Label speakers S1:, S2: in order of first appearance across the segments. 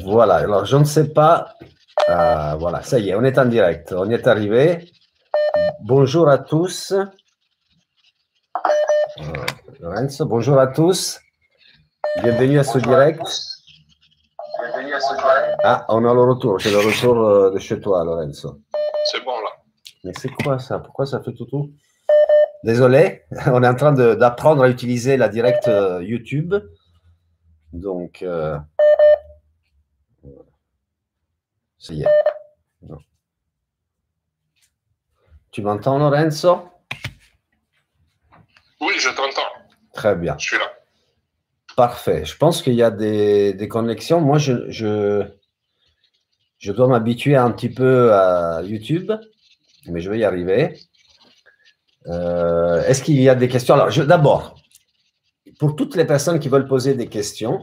S1: Voilà, alors je ne sais pas. Voilà, ça y est, on est en direct. On y est arrivé. Bonjour à tous. Lorenzo, bonjour à tous. Bienvenue à ce direct. Ah, on a le retour. C'est le retour de chez toi, Lorenzo.
S2: C'est bon là.
S1: Mais c'est quoi ça? Pourquoi ça fait tout? Désolé, on est en train d'apprendre à utiliser la direct YouTube. Donc, ça y est. Non. Tu m'entends, Lorenzo?
S2: Oui, je t'entends.
S1: Très bien.
S2: Je suis là.
S1: Parfait. Je pense qu'il y a des connexions. Moi, je dois m'habituer un petit peu à YouTube, mais je vais y arriver. Est-ce qu'il y a des questions? Alors, d'abord, pour toutes les personnes qui veulent poser des questions,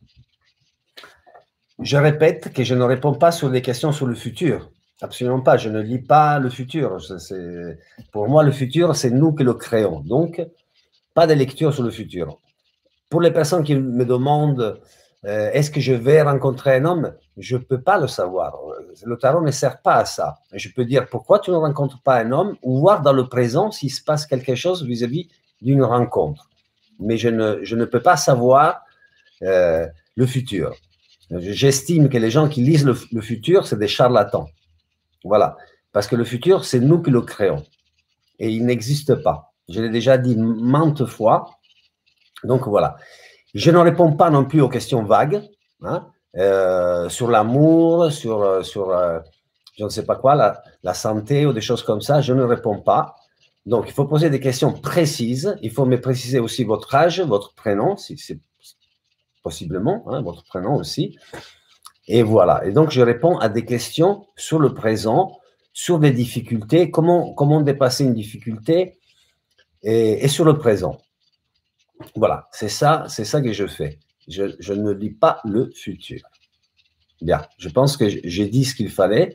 S1: je répète que je ne réponds pas sur des questions sur le futur. Absolument pas. Je ne lis pas le futur. Pour moi, le futur, c'est nous qui le créons. Donc, pas de lecture sur le futur. Pour les personnes qui me demandent est-ce que je vais rencontrer un homme, je ne peux pas le savoir. Le tarot ne sert pas à ça. Je peux dire pourquoi tu ne rencontres pas un homme ou voir dans le présent s'il se passe quelque chose vis-à-vis d'une rencontre. Mais je ne peux pas savoir le futur. J'estime que les gens qui lisent le futur, c'est des charlatans. Voilà. Parce que le futur, c'est nous qui le créons. Et il n'existe pas. Je l'ai déjà dit maintes fois. Donc voilà. Je ne réponds pas non plus aux questions vagues, hein, sur l'amour, sur je ne sais pas quoi, la santé ou des choses comme ça. Je ne réponds pas. Donc, il faut poser des questions précises. Il faut me préciser aussi votre âge, votre prénom, si c'est possiblement, hein, votre prénom aussi. Et voilà. Et donc, je réponds à des questions sur le présent, sur des difficultés, comment dépasser une difficulté et sur le présent. Voilà, c'est ça que je fais. Je ne lis pas le futur. Bien, je pense que j'ai dit ce qu'il fallait.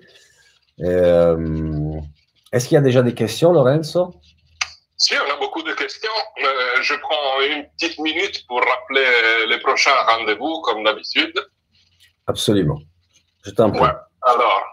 S1: Est-ce qu'il y a déjà des questions, Lorenzo?
S2: Si, on a beaucoup de questions. Je prends une petite minute pour rappeler les prochains rendez-vous, comme d'habitude.
S1: Absolument. Je t'en prie.
S2: Ouais. Alors,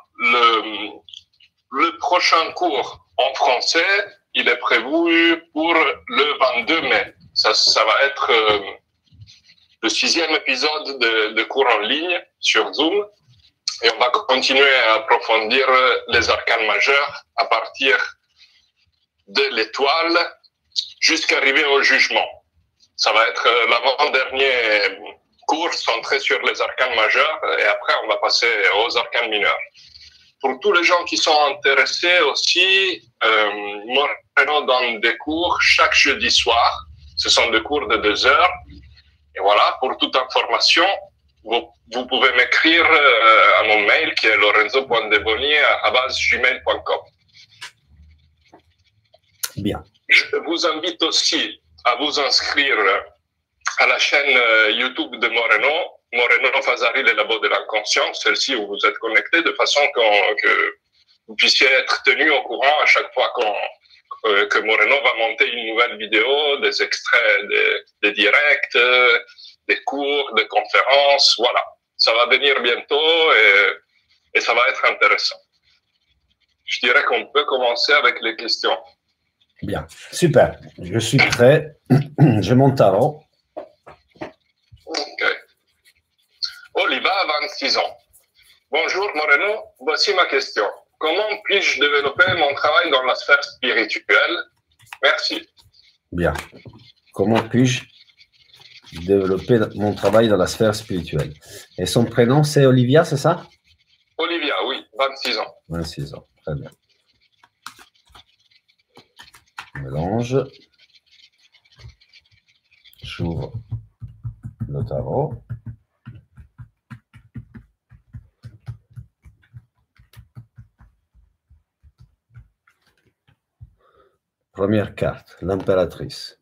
S2: le prochain cours en français, il est prévu pour le 22 mai. Ça va être le 6e épisode de cours en ligne sur Zoom. Et on va continuer à approfondir les arcanes majeurs à partir de l'étoile jusqu'à arriver au jugement. Ça va être l'avant-dernier cours centré sur les arcanes majeurs et après on va passer aux arcanes mineurs. Pour tous les gens qui sont intéressés aussi, Moreno donne des cours chaque jeudi soir. Ce sont des cours de 2 heures. Et voilà, pour toute information, vous pouvez m'écrire à mon mail qui est lorenzo.deboni@gmail.com.
S1: Bien.
S2: Je vous invite aussi à vous inscrire à la chaîne YouTube de Moreno Fasari, les labos de l'inconscient, celle-ci où vous êtes connecté, de façon que vous puissiez être tenu au courant à chaque fois que Moreno va monter une nouvelle vidéo, des extraits des directs, des cours, des conférences, voilà. Ça va venir bientôt et ça va être intéressant. Je dirais qu'on peut commencer avec les questions.
S1: Bien, super. Je suis prêt. J'ai mon tarot.
S2: Ok. Oliva, 26 ans. Bonjour Moreno, voici ma question. Comment puis-je développer mon travail dans la sphère spirituelle? Merci.
S1: Bien. Comment puis-je développer mon travail dans la sphère spirituelle? Et son prénom, c'est Olivia, c'est ça?
S2: Olivia, oui, 26 ans.
S1: 26 ans, très bien. Mélange. J'ouvre le tarot. Première carte, l'impératrice.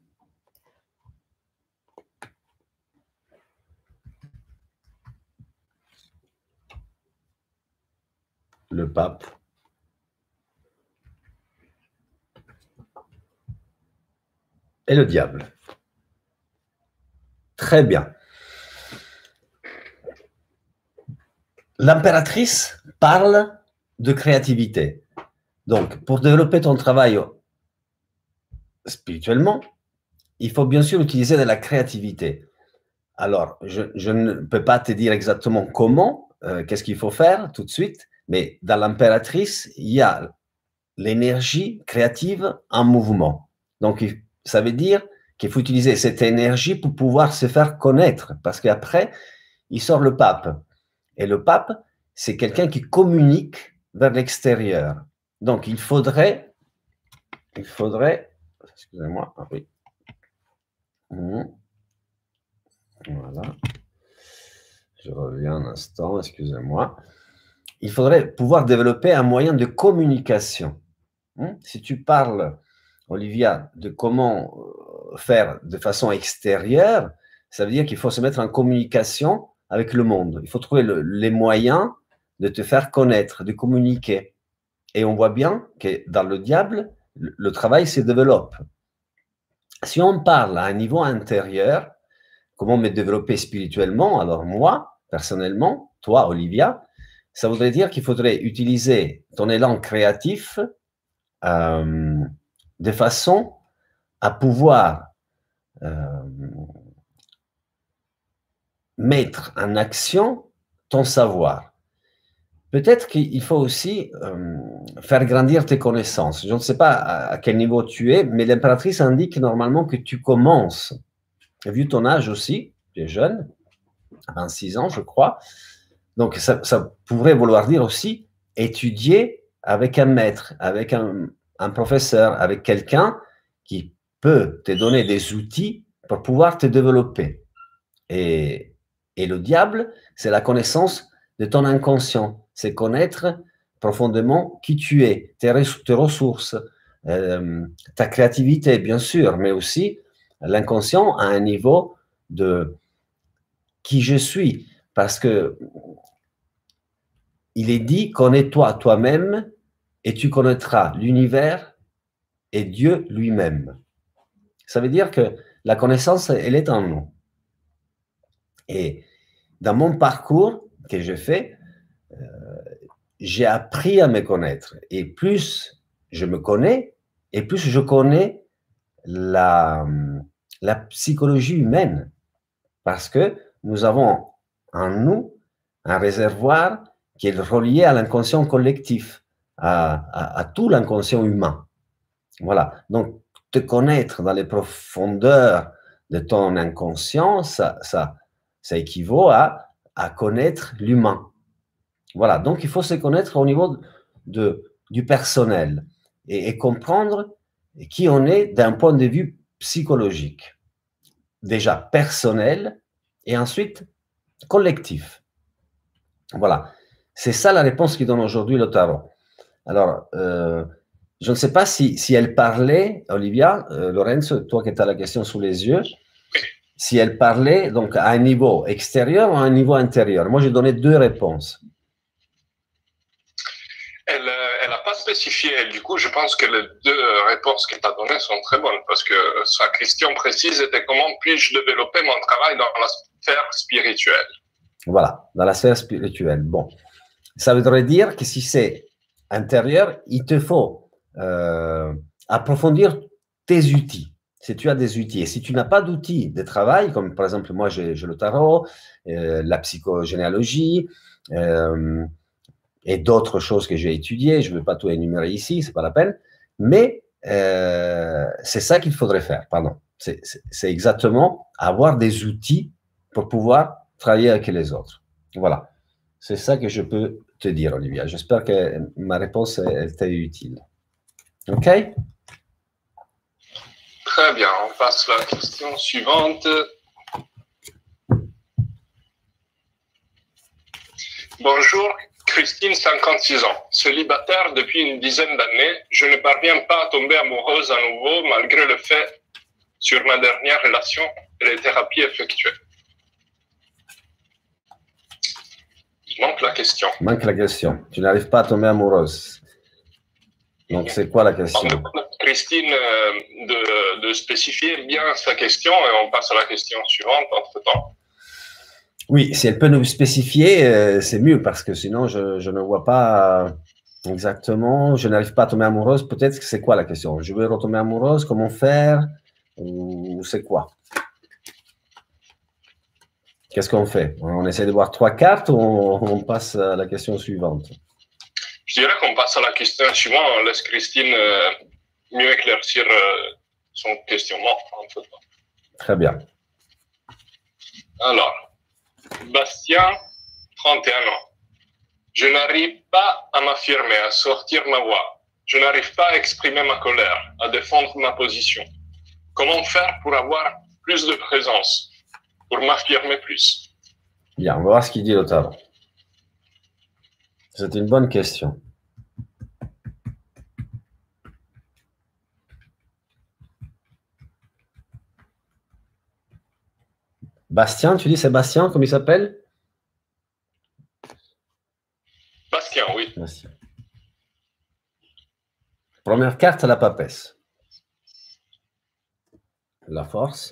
S1: Le pape. Et le diable. Très bien. l'impératrice parle de créativité. Donc, pour développer ton travail spirituellement, il faut bien sûr utiliser de la créativité. Alors, je ne peux pas te dire exactement comment, qu'est-ce qu'il faut faire tout de suite, mais dans l'impératrice, il y a l'énergie créative en mouvement. Donc, ça veut dire qu'il faut utiliser cette énergie pour pouvoir se faire connaître, parce qu'après, il sort le pape. Et le pape, c'est quelqu'un qui communique vers l'extérieur. Donc, il faudrait, excusez-moi, ah oui. Voilà. Je reviens un instant, excusez-moi. Il faudrait pouvoir développer un moyen de communication. Si tu parles, Olivia, de comment faire de façon extérieure, ça veut dire qu'il faut se mettre en communication avec le monde. Il faut trouver les moyens de te faire connaître, de communiquer. Et on voit bien que dans le diable, le travail se développe. Si on parle à un niveau intérieur, comment me développer spirituellement, alors moi, personnellement, toi, Olivia, ça voudrait dire qu'il faudrait utiliser ton élan créatif de façon à pouvoir mettre en action ton savoir. Peut-être qu'il faut aussi faire grandir tes connaissances. Je ne sais pas à quel niveau tu es, mais l'impératrice indique normalement que tu commences. Vu ton âge aussi, tu es jeune, 26 ans, je crois. Donc, ça pourrait vouloir dire aussi étudier avec un maître, avec un professeur, avec quelqu'un qui peut te donner des outils pour pouvoir te développer. Et le diable, c'est la connaissance de ton inconscient. C'est connaître profondément qui tu es, tes ressources, ta créativité, bien sûr, mais aussi l'inconscient à un niveau de qui je suis. Parce que il est dit, connais-toi toi-même et tu connaîtras l'univers et Dieu lui-même. Ça veut dire que la connaissance, elle est en nous. Et dans mon parcours que j'ai fait, j'ai appris à me connaître. Et plus je me connais, et plus je connais la psychologie humaine. Parce que nous avons en nous un réservoir qui est relié à l'inconscient collectif, à tout l'inconscient humain. Voilà. Donc, te connaître dans les profondeurs de ton inconscient, ça équivaut à connaître l'humain. Voilà. Donc, il faut se connaître au niveau du personnel et comprendre qui on est d'un point de vue psychologique. Déjà personnel et ensuite collectif. Voilà. C'est ça la réponse qui donne aujourd'hui le tarot. Alors, je ne sais pas si elle parlait, Olivia, Lorenzo, toi qui as la question sous les yeux, si elle parlait donc à un niveau extérieur ou à un niveau intérieur. Moi, j'ai donné deux réponses.
S2: Elle n'a pas spécifié. Du coup, je pense que les deux réponses qu'elle t'a données sont très bonnes parce que sa question précise était comment puis-je développer mon travail dans la sphère spirituelle.
S1: Voilà, dans la sphère spirituelle. Bon, ça voudrait dire que si c'est intérieur, il te faut approfondir tes outils. Si tu as des outils, et si tu n'as pas d'outils de travail, comme par exemple moi j'ai le tarot, la psychogénéalogie, et d'autres choses que j'ai étudiées, je ne vais pas tout énumérer ici, c'est pas la peine, mais c'est ça qu'il faudrait faire, pardon. C'est exactement avoir des outils pour pouvoir travailler avec les autres. Voilà. C'est ça que je peux te dire, Olivia. J'espère que ma réponse était utile. OK?
S2: Très bien. On passe à la question suivante. Bonjour, Christine, 56 ans. Célibataire depuis une dizaine d'années, je ne parviens pas à tomber amoureuse à nouveau malgré le fait sur ma dernière relation et les thérapies effectuées. Il manque la question.
S1: Manque la question. Tu n'arrives pas à tomber amoureuse. Donc, c'est quoi la question?
S2: On demande à Christine de spécifier bien sa question et on passe à la question suivante entre-temps.
S1: Oui, si elle peut nous spécifier, c'est mieux parce que sinon, je ne vois pas exactement. Je n'arrive pas à tomber amoureuse. Peut-être que c'est quoi la question? Je veux retomber amoureuse, comment faire? Ou c'est quoi? Qu'est-ce qu'on fait? On essaie de voir 3 cartes ou on passe à la question suivante?
S2: Je dirais qu'on passe à la question suivante. On laisse Christine mieux éclaircir son questionnement. En fait.
S1: Très bien.
S2: Alors, Bastien, 31 ans. Je n'arrive pas à m'affirmer, à sortir ma voix. Je n'arrive pas à exprimer ma colère, à défendre ma position. Comment faire pour avoir plus de présence, pour m'affirmer plus?
S1: Bien, on va voir ce qu'il dit le tarot. C'est une bonne question. Bastien, tu dis Sébastien, comme il s'appelle?
S2: Bastien, oui.
S1: Bastien. Première carte, la papesse. La force.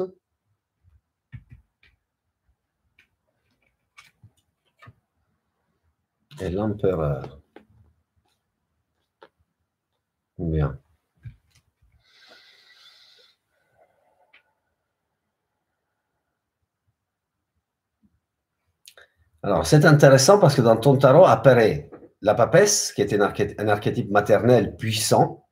S1: Et l'empereur. Bien. Alors, c'est intéressant parce que dans ton tarot apparaît la papesse, qui est un archétype maternel puissant.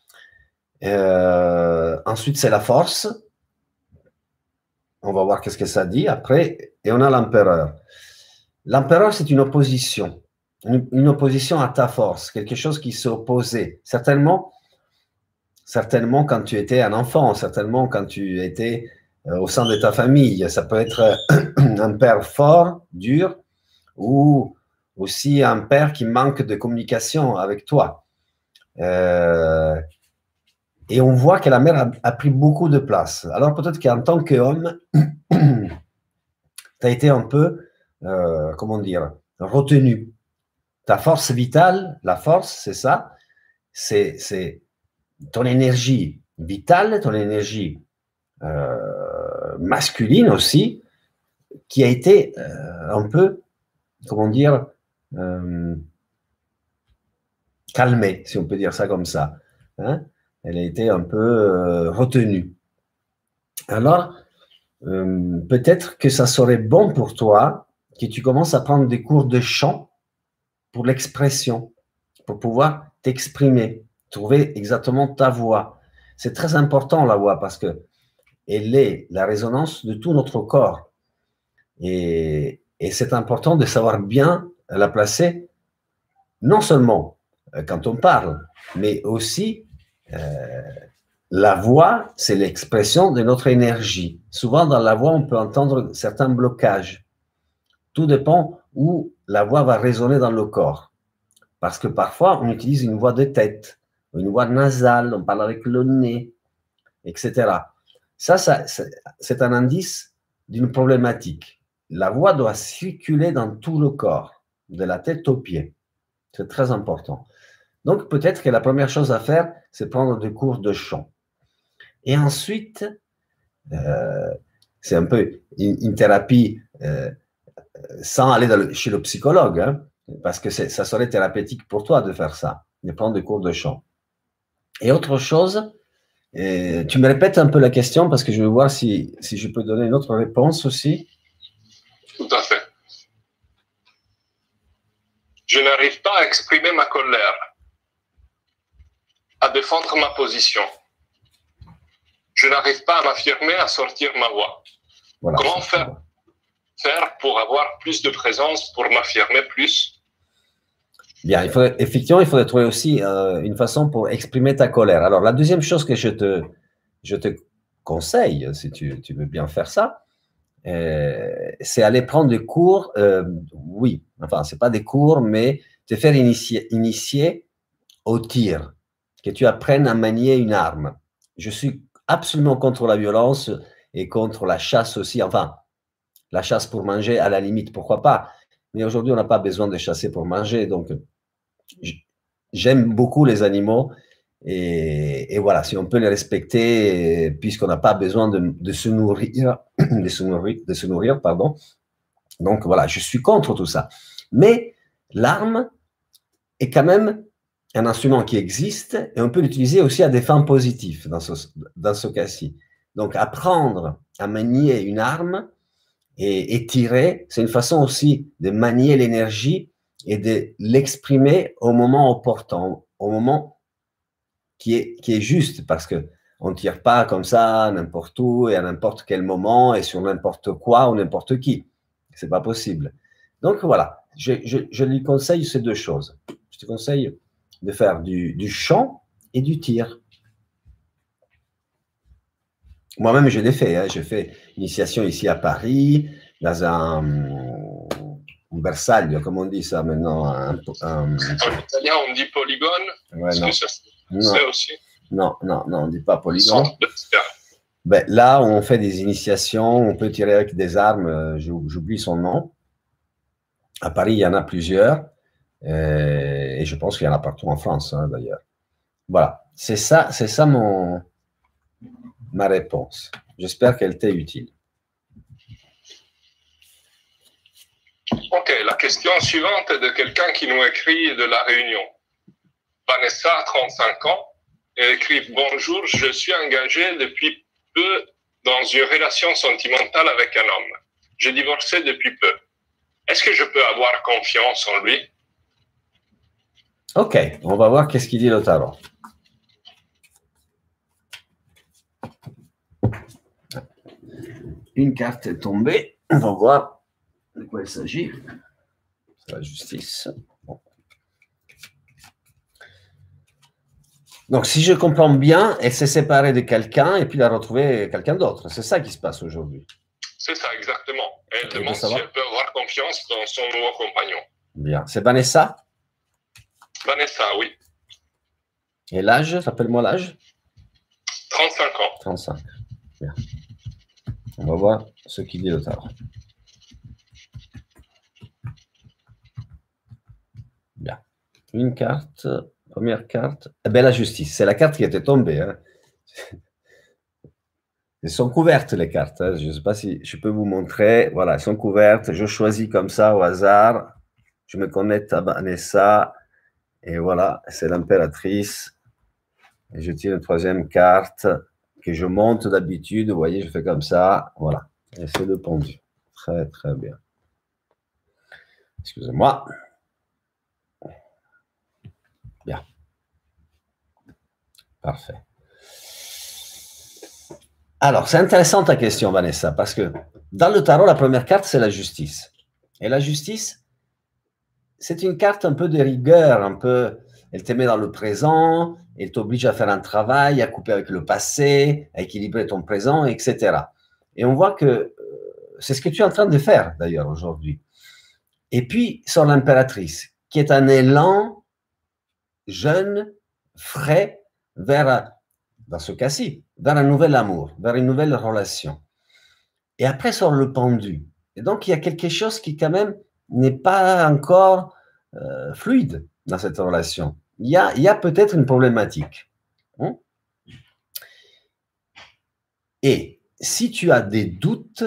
S1: Ensuite, c'est la force. On va voir qu'est-ce que ça dit après. Et on a l'empereur. L'empereur, c'est une opposition. Une opposition à ta force, quelque chose qui s'est opposé. Certainement, quand tu étais un enfant, certainement quand tu étais au sein de ta famille. Ça peut être un père fort, dur, ou aussi un père qui manque de communication avec toi. Et on voit que la mère a pris beaucoup de place. Alors peut-être qu'en tant qu'homme, tu as été un peu, comment dire, retenu. Ta force vitale, la force, c'est ça, c'est ton énergie vitale, ton énergie masculine aussi, qui a été un peu, comment dire, calmée, si on peut dire ça comme ça. Hein? Elle a été un peu retenue. Alors, peut-être que ça serait bon pour toi que tu commences à prendre des cours de chant pour l'expression, pour pouvoir t'exprimer, trouver exactement ta voix. C'est très important la voix parce que elle est la résonance de tout notre corps. Et c'est important de savoir bien la placer, non seulement quand on parle, mais aussi la voix, c'est l'expression de notre énergie. Souvent, dans la voix, on peut entendre certains blocages. Tout dépend où la voix va résonner dans le corps. Parce que parfois, on utilise une voix de tête, une voix nasale, on parle avec le nez, etc. Ça c'est un indice d'une problématique. La voix doit circuler dans tout le corps, de la tête aux pieds. C'est très important. Donc, peut-être que la première chose à faire, c'est prendre des cours de chant. Et ensuite, c'est un peu une thérapie sans aller chez le psychologue, hein, parce que ça serait thérapeutique pour toi de faire ça, de prendre des cours de chant. Et autre chose, tu me répètes un peu la question parce que je veux voir si je peux donner une autre réponse aussi.
S2: Tout à fait. Je n'arrive pas à exprimer ma colère, à défendre ma position. Je n'arrive pas à m'affirmer, à sortir ma voix. Voilà, comment faire pour avoir plus de présence, pour m'affirmer plus?
S1: Bien, effectivement, il faudrait trouver aussi une façon pour exprimer ta colère. Alors, la deuxième chose que je te conseille, si tu veux bien faire ça, c'est aller prendre des cours, oui, enfin, ce n'est pas des cours, mais te faire initier au tir, que tu apprennes à manier une arme. Je suis absolument contre la violence et contre la chasse aussi, enfin, la chasse pour manger, à la limite, pourquoi pas. Mais aujourd'hui, on n'a pas besoin de chasser pour manger, donc j'aime beaucoup les animaux et voilà, si on peut les respecter, puisqu'on n'a pas besoin de se nourrir, pardon, Donc voilà, je suis contre tout ça. Mais l'arme est quand même un instrument qui existe et on peut l'utiliser aussi à des fins positives dans ce cas-ci. Donc apprendre à manier une arme et tirer, c'est une façon aussi de manier l'énergie et de l'exprimer au moment opportun, au moment qui est juste, parce que on ne tire pas comme ça n'importe où et à n'importe quel moment et sur n'importe quoi ou n'importe qui. C'est pas possible. Donc voilà, je lui conseille ces deux choses. Je te conseille de faire du chant et du tir. Moi-même, je l'ai fait. Hein. J'ai fait initiation ici à Paris, dans un bersaglio, comme on dit ça maintenant.
S2: En italien, on dit polygone.
S1: Ouais, non.
S2: C'est aussi.
S1: Non, on ne dit pas polygone. Ben, là, on fait des initiations, on peut tirer avec des armes, j'oublie son nom. À Paris, il y en a plusieurs. Et je pense qu'il y en a partout en France, hein, d'ailleurs. Voilà, c'est ça ma réponse. J'espère qu'elle t'est utile.
S2: Ok, la question suivante est de quelqu'un qui nous écrit de La Réunion. Vanessa, 35 ans, et écrit « Bonjour, je suis engagée depuis peu dans une relation sentimentale avec un homme. J'ai divorcé depuis peu. Est-ce que je peux avoir confiance en lui ?»
S1: Ok, on va voir qu'est-ce qu'il dit le tarot. Une carte est tombée. On va voir de quoi il s'agit. C'est la justice. Bon. Donc, si je comprends bien, elle s'est séparée de quelqu'un et puis elle a retrouvé quelqu'un d'autre. C'est ça qui se passe aujourd'hui.
S2: C'est ça, exactement. Elle demande si elle peut avoir confiance dans son nouveau compagnon.
S1: Bien. C'est Vanessa?
S2: Vanessa, oui.
S1: Et l'âge? Rappelle-moi l'âge.
S2: 35 ans.
S1: 35. Bien. On va voir ce qu'il dit le tarot. Bien. Une carte, première carte. Eh bien, la justice. C'est la carte qui était tombée. Hein. Elles sont couvertes, les cartes. Hein. Je ne sais pas si je peux vous montrer. Voilà, elles sont couvertes. Je choisis comme ça au hasard. Je me connecte à Vanessa. Et voilà, c'est l'impératrice. Et je tire une troisième carte que je monte d'habitude. Vous voyez, je fais comme ça. Voilà. Et c'est le pendu. Très, très bien. Excusez-moi. Bien. Parfait. Alors, c'est intéressant ta question, Vanessa, parce que dans le tarot, la première carte, c'est la justice. Et la justice, c'est une carte un peu de rigueur, un peu, elle te met dans le présent, elle t'oblige à faire un travail, à couper avec le passé, à équilibrer ton présent, etc. Et on voit que c'est ce que tu es en train de faire, d'ailleurs, aujourd'hui. Et puis, sort l'impératrice, qui est un élan jeune, frais, vers, dans ce cas-ci, vers un nouvel amour, vers une nouvelle relation. Et après sort le pendu. Et donc, il y a quelque chose qui, quand même, n'est pas encore fluide dans cette relation. Il y a peut-être une problématique. Hein? Et si tu as des doutes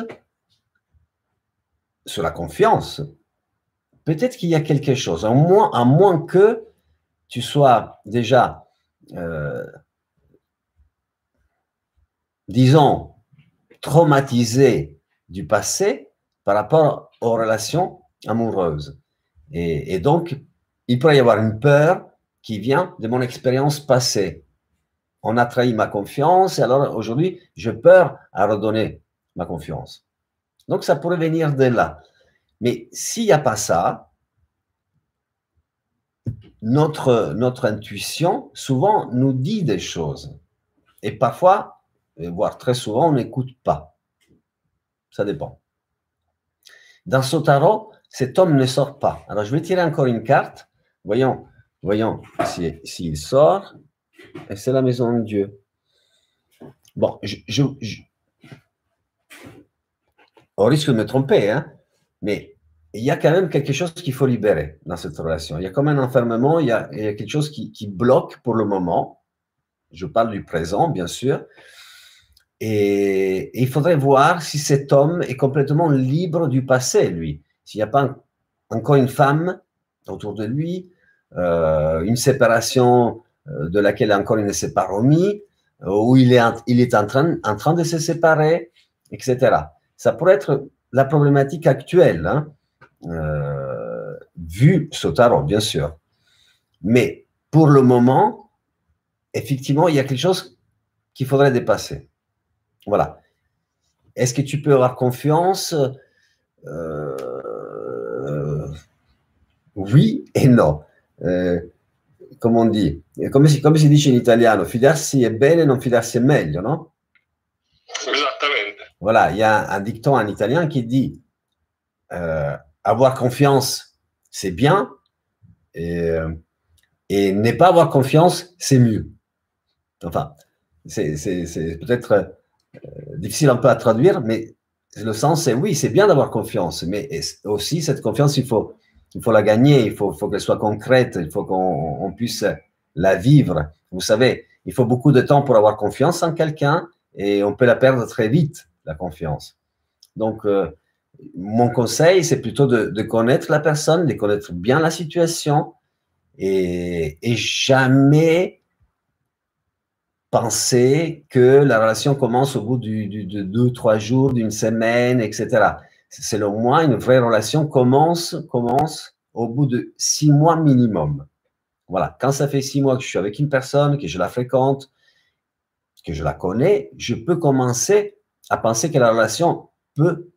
S1: sur la confiance, peut-être qu'il y a quelque chose, à moins que tu sois déjà, disons, traumatisé du passé par rapport aux relations amoureuses. Et donc, il pourrait y avoir une peur qui vient de mon expérience passée. On a trahi ma confiance et alors aujourd'hui, j'ai peur à redonner ma confiance. Donc, ça pourrait venir de là. Mais s'il n'y a pas ça, notre intuition, souvent, nous dit des choses. Et parfois, voire très souvent, on n'écoute pas. Ça dépend. Dans ce tarot, cet homme ne sort pas. Alors, je vais tirer encore une carte. Voyons s'il sort. Et c'est la maison de Dieu. Bon, au risque de me tromper, hein, mais il y a quand même quelque chose qu'il faut libérer dans cette relation. Il y a comme un enfermement, il y a quelque chose qui bloque pour le moment. Je parle du présent, bien sûr. Et il faudrait voir si cet homme est complètement libre du passé, lui. S'il n'y a pas encore une femme autour de lui, une séparation de laquelle encore il ne s'est pas remis, où il est en train de se séparer, etc. Ça pourrait être la problématique actuelle, hein, vu Sotaro, bien sûr. Mais pour le moment, effectivement, il y a quelque chose qu'il faudrait dépasser. Voilà. Est-ce que tu peux avoir confiance? Oui e no. Come on dit? Come si dice in italiano? Fidarsi è bene, non fidarsi è meglio, no?
S2: Exactement.
S1: Voilà, il y a un dicton en italien qui dit avoir confiance, c'est bien, et ne pas avoir confiance, c'est mieux. Enfin, c'est peut-être difficile un peu à traduire, mais le sens c'est oui, c'est bien d'avoir confiance, mais aussi cette confiance, il faut la gagner, il faut qu'elle soit concrète, il faut qu'on puisse la vivre. Vous savez, il faut beaucoup de temps pour avoir confiance en quelqu'un et on peut la perdre très vite, la confiance. Donc, mon conseil, c'est plutôt de connaître la personne, de connaître bien la situation et jamais penser que la relation commence au bout de 2, 3 jours, d'une semaine, etc. Selon moi, une vraie relation commence au bout de 6 mois minimum. Voilà, quand ça fait 6 mois que je suis avec une personne, que je la fréquente, que je la connais, je peux commencer à penser que la relation peut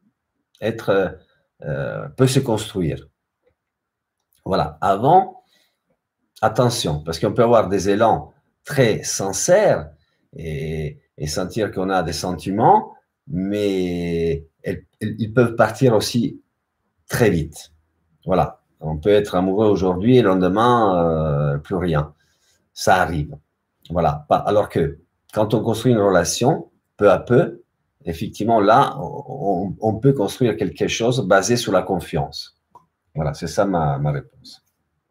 S1: se construire. Voilà, avant, attention, parce qu'on peut avoir des élans très sincères et sentir qu'on a des sentiments, mais ils peuvent partir aussi très vite. Voilà, on peut être amoureux aujourd'hui et le lendemain, plus rien. Ça arrive. Voilà, alors que quand on construit une relation, peu à peu, effectivement, là, on peut construire quelque chose basé sur la confiance. Voilà, c'est ça ma réponse.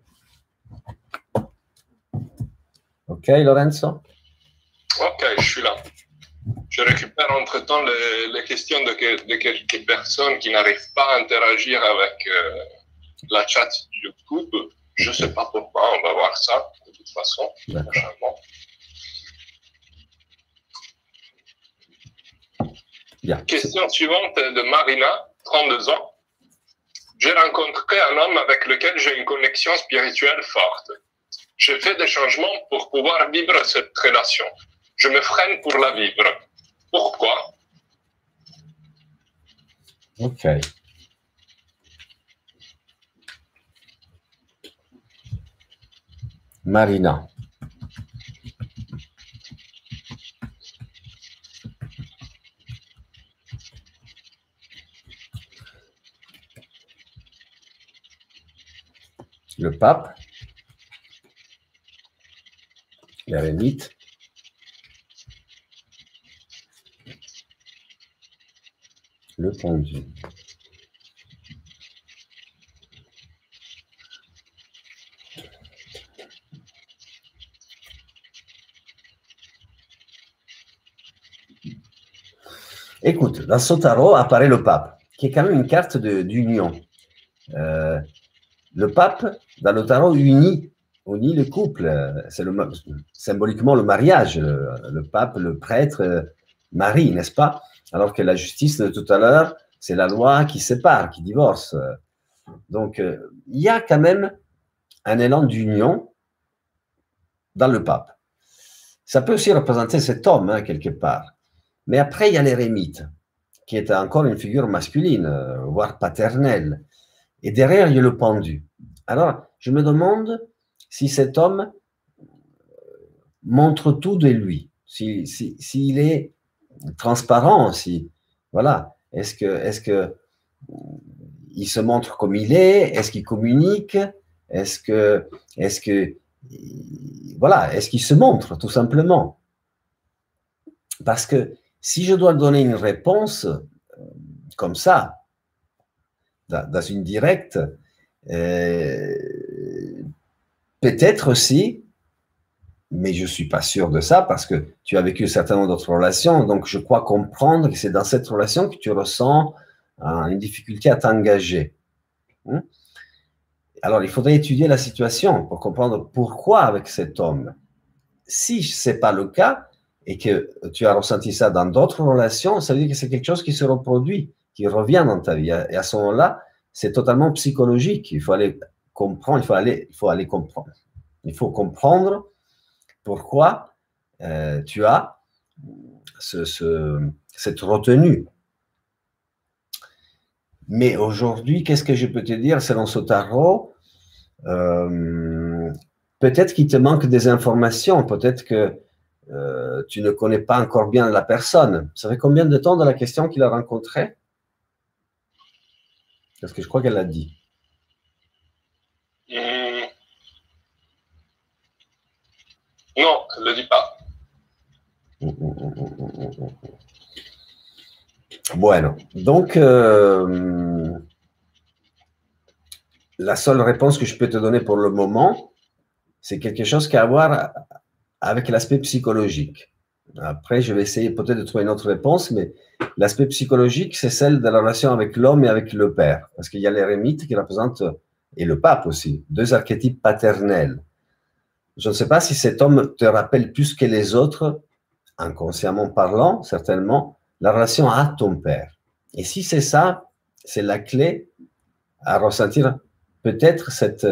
S1: Ok, Lorenzo?
S2: Ok, je suis là. Je récupère entre-temps les questions de quelques personnes qui n'arrivent pas à interagir avec la chat YouTube. Je ne sais pas pourquoi, on va voir ça de toute façon.
S1: Bien.
S2: Question suivante de Marina, 32 ans. J'ai rencontré un homme avec lequel j'ai une connexion spirituelle forte. J'ai fait des changements pour pouvoir vivre cette relation. Je me freine pour la vivre. Pourquoi?
S1: Ok. Marina. Le pape. L'ermite. Le pendu. Écoute, dans ce tarot apparaît le pape, qui est quand même une carte d'union. Le pape, dans le tarot, unit le couple. C'est symboliquement le mariage. Le pape, le prêtre, marie, n'est-ce pas? Alors que la justice de tout à l'heure, c'est la loi qui sépare, qui divorce. Donc, il y a quand même un élan d'union dans le pape. Ça peut aussi représenter cet homme, hein, quelque part. Mais après, il y a l'ermite, qui est encore une figure masculine, voire paternelle. Et derrière, il y a le pendu. Alors, je me demande si cet homme montre tout de lui, s'il est transparent, voilà. Est-ce que il se montre comme il est qu'il communique? Est-ce qu'il se montre, tout simplement? Parce que si je dois donner une réponse comme ça, dans une directe, peut-être aussi mais je ne suis pas sûr de ça parce que tu as vécu un certain nombre d'autres relations. Donc, je crois comprendre que c'est dans cette relation que tu ressens une difficulté à t'engager. Alors, il faudrait étudier la situation pour comprendre pourquoi avec cet homme. Si ce n'est pas le cas et que tu as ressenti ça dans d'autres relations, ça veut dire que c'est quelque chose qui se reproduit, qui revient dans ta vie. Et à ce moment-là, c'est totalement psychologique. Il faut aller comprendre, il faut aller comprendre. Il faut comprendre pourquoi tu as cette retenue. Mais aujourd'hui, qu'est-ce que je peux te dire selon ce tarot? Peut-être qu'il te manque des informations, peut-être que tu ne connais pas encore bien la personne. Ça fait combien de temps de la question qu'il a rencontré? Parce que je crois qu'elle l'a dit.
S2: Non, elle ne le dit pas.
S1: Bueno, donc la seule réponse que je peux te donner pour le moment, c'est quelque chose qui a à voir avec l'aspect psychologique. Après, je vais essayer peut-être de trouver une autre réponse, mais l'aspect psychologique, c'est celle de la relation avec l'homme et avec le père. Parce qu'il y a l'ermite qui représente, et le pape aussi, deux archétypes paternels. Je ne sais pas si cet homme te rappelle plus que les autres, inconsciemment parlant, certainement, la relation à ton père. Et si c'est ça, c'est la clé à ressentir peut-être cette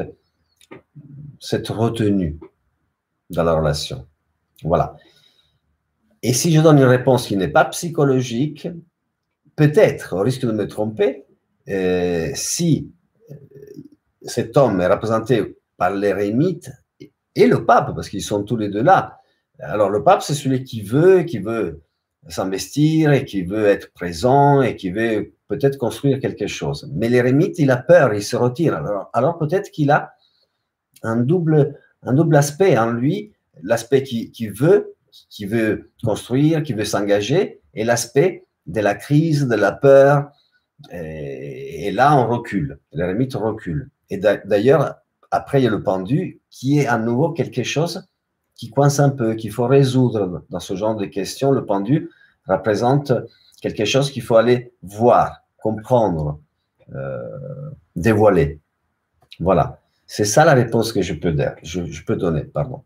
S1: retenue dans la relation. Voilà. Et si je donne une réponse qui n'est pas psychologique, peut-être, au risque de me tromper, si cet homme est représenté par l'ermite et le pape, parce qu'ils sont tous les deux là. Alors le pape, c'est celui qui veut s'investir et qui veut être présent et qui veut peut-être construire quelque chose. Mais l'ermite, il a peur, il se retire. Alors peut-être qu'il a un double aspect en lui, l'aspect qui veut construire, qui veut s'engager, et l'aspect de la crise, de la peur. Et là, on recule. L'ermite recule. Et d'ailleurs, après, il y a le pendu qui est à nouveau quelque chose qui coince un peu, qu'il faut résoudre dans ce genre de questions. Le pendu représente quelque chose qu'il faut aller voir, comprendre, dévoiler. Voilà. C'est ça la réponse que je peux donner. Pardon.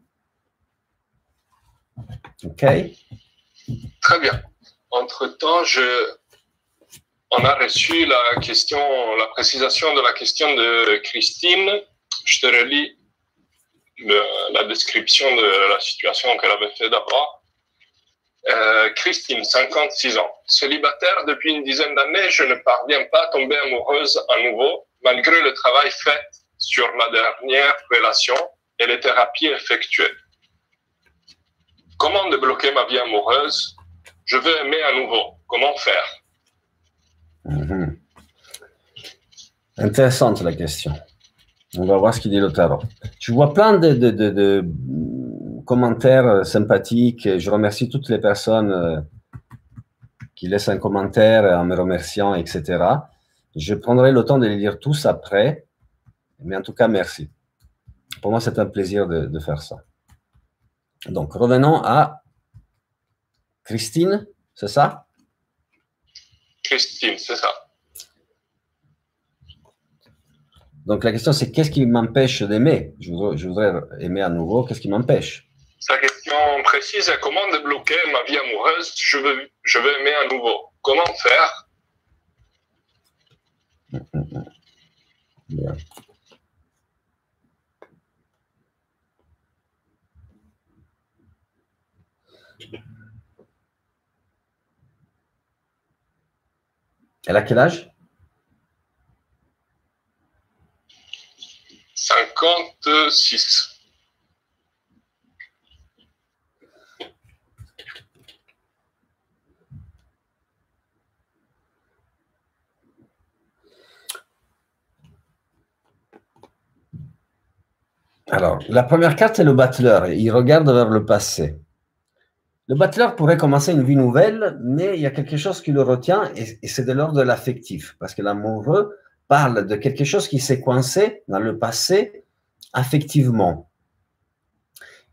S1: OK?
S2: Très bien. Entre-temps, on a reçu la précisation de la question de Christine. Je te relis la description de la situation qu'elle avait fait d'abord. Christine, 56 ans. Célibataire depuis une dizaine d'années, je ne parviens pas à tomber amoureuse à nouveau, malgré le travail fait sur ma dernière relation et les thérapies effectuées. Comment débloquer ma vie amoureuse? Je veux aimer à nouveau. Comment faire?
S1: Intéressante la question. On va voir ce qu'il dit le tarot. Je vois plein de commentaires sympathiques. Je remercie toutes les personnes qui laissent un commentaire en me remerciant, etc. Je prendrai le temps de les lire tous après. Mais en tout cas, merci. Pour moi, c'est un plaisir de faire ça. Donc, revenons à Christine, c'est ça?
S2: Christine, c'est ça.
S1: Donc, la question, c'est qu'est-ce qui m'empêche d'aimer? Je voudrais aimer à nouveau. Qu'est-ce qui m'empêche?
S2: Sa question précise est comment débloquer ma vie amoureuse? Je veux aimer à nouveau. Comment faire?
S1: Bien. Elle a quel âge?
S2: 56.
S1: Alors, la première carte, c'est le battleur. Il regarde vers le passé. Le battleur pourrait commencer une vie nouvelle, mais il y a quelque chose qui le retient et c'est de l'ordre de l'affectif. Parce que l'amoureux parle de quelque chose qui s'est coincé dans le passé affectivement.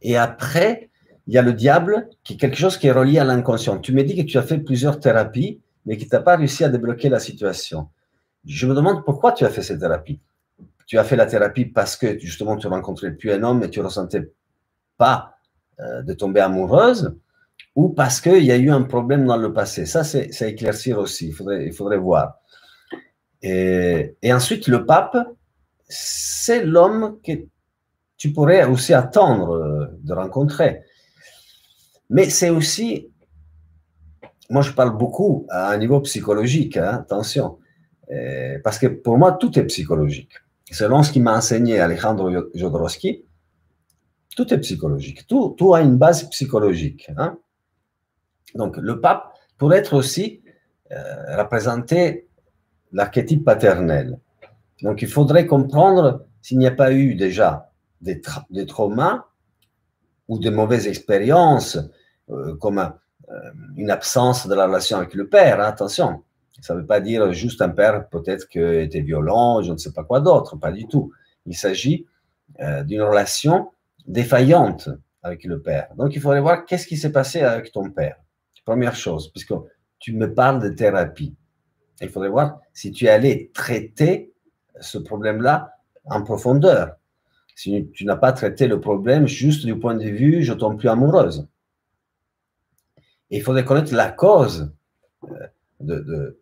S1: Et après, il y a le diable, qui est quelque chose qui est relié à l'inconscient. Tu me dis que tu as fait plusieurs thérapies, mais que tu n'as pas réussi à débloquer la situation. Je me demande pourquoi tu as fait cette thérapie. Tu as fait la thérapie parce que justement tu rencontrais plus un homme et tu ne ressentais pas de tomber amoureuse, ou parce qu'il y a eu un problème dans le passé. Ça, c'est à éclaircir aussi, il faudrait voir. Et ensuite, le pape, c'est l'homme que tu pourrais aussi attendre de rencontrer. Mais c'est aussi, moi je parle beaucoup à un niveau psychologique, hein, attention, parce que pour moi tout est psychologique. Selon ce qu'il m'a enseigné Alejandro Jodorowsky, tout est psychologique, tout a une base psychologique. Hein. Donc le pape pourrait être aussi représenter l'archétype paternel. Donc il faudrait comprendre s'il n'y a pas eu déjà des traumas ou de mauvaises expériences, comme une absence de la relation avec le père, hein, attention. Ça ne veut pas dire juste un père peut-être qui était violent, je ne sais pas quoi d'autre, pas du tout. Il s'agit d'une relation défaillante avec le père. Donc, il faudrait voir qu'est-ce qui s'est passé avec ton père. Première chose, puisque tu me parles de thérapie. Il faudrait voir si tu es allé traiter ce problème-là en profondeur. Si tu n'as pas traité le problème juste du point de vue « je tombe plus amoureuse ». Et il faudrait connaître la cause de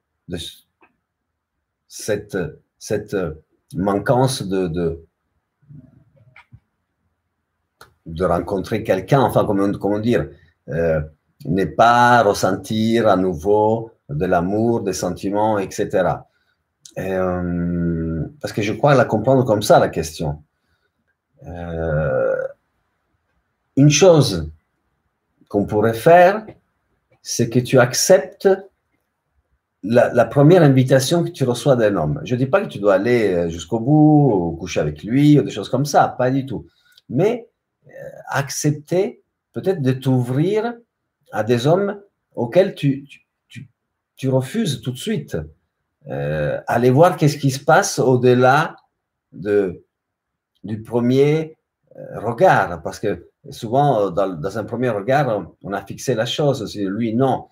S1: cette manquance de rencontrer quelqu'un, enfin, comment dire, ne pas ressentir à nouveau de l'amour, des sentiments, etc. Parce que je crois la comprendre comme ça, la question. Une chose qu'on pourrait faire, c'est que tu acceptes la première invitation que tu reçois d'un homme. Je ne dis pas que tu dois aller jusqu'au bout, ou coucher avec lui, ou des choses comme ça, pas du tout. Mais accepter peut-être de t'ouvrir à des hommes auxquels tu refuses tout de suite. Aller voir qu'est-ce qui se passe au-delà du premier regard, parce que souvent, dans un premier regard, on a fixé la chose, c'est lui, non,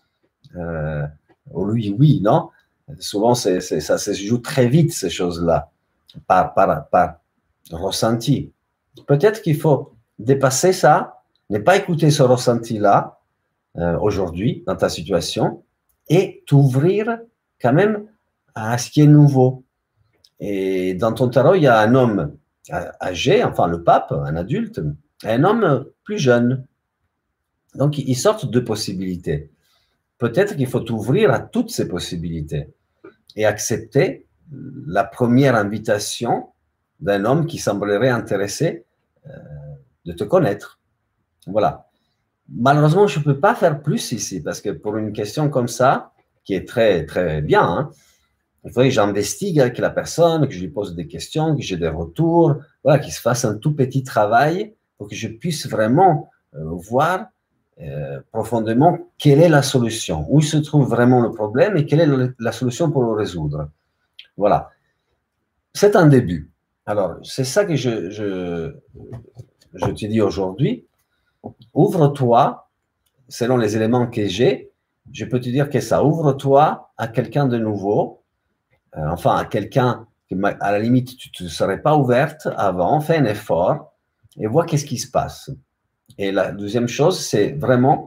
S1: ou lui, oui, non. Souvent, ça se joue très vite, ces choses-là, par ressenti. Peut-être qu'il faut dépasser ça, ne pas écouter ce ressenti-là, aujourd'hui, dans ta situation, et t'ouvrir quand même à ce qui est nouveau. Et dans ton tarot, il y a un homme âgé, enfin le pape, un adulte, et un homme plus jeune. Donc, ils sortent de possibilités. Peut-être qu'il faut t'ouvrir à toutes ces possibilités et accepter la première invitation d'un homme qui semblerait intéressé de te connaître. Voilà. Malheureusement, je ne peux pas faire plus ici, parce que pour une question comme ça, qui est très, très bien, hein, il faudrait que j'investigue avec la personne, que je lui pose des questions, que j'ai des retours, voilà, qu'il se fasse un tout petit travail pour que je puisse vraiment voir profondément quelle est la solution, où se trouve vraiment le problème et quelle est la solution pour le résoudre. Voilà. C'est un début. Alors, c'est ça que je te dis aujourd'hui. Ouvre-toi, selon les éléments que j'ai, je peux te dire que ça, ouvre-toi à quelqu'un de nouveau, enfin à quelqu'un qui, à la limite, tu ne serais pas ouverte avant, fais un effort et vois qu'est-ce qui se passe. Et la deuxième chose, c'est vraiment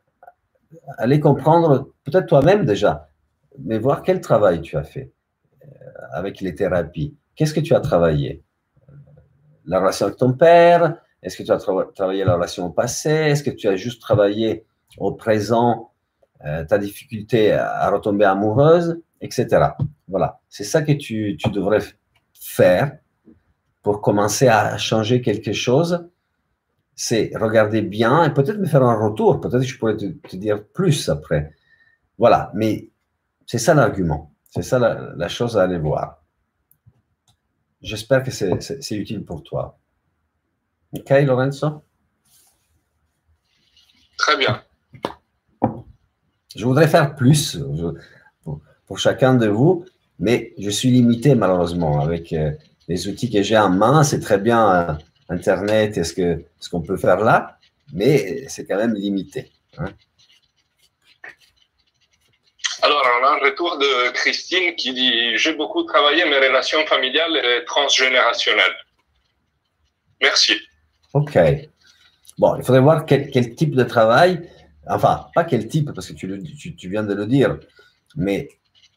S1: aller comprendre, peut-être toi-même déjà, mais voir quel travail tu as fait avec les thérapies. Qu'est-ce que tu as travaillé? La relation avec ton père? Est-ce que tu as travaillé la relation au passé? Est-ce que tu as juste travaillé au présent, ta difficulté à retomber amoureuse, etc. Voilà, c'est ça que tu devrais faire pour commencer à changer quelque chose. C'est regarder bien et peut-être me faire un retour. Peut-être que je pourrais te dire plus après. Voilà, mais c'est ça l'argument. C'est ça la chose à aller voir. J'espère que c'est utile pour toi. Ok, Lorenzo?
S2: Très bien.
S1: Je voudrais faire plus pour chacun de vous, mais je suis limité malheureusement avec les outils que j'ai en main. C'est très bien Internet et ce qu'on peut faire là, mais c'est quand même limité. Hein.
S2: Alors, on a un retour de Christine qui dit « J'ai beaucoup travaillé mes relations familiales et transgénérationnelles. » Merci.
S1: OK. Bon, il faudrait voir quel type de travail, enfin, pas quel type, parce que tu viens de le dire, mais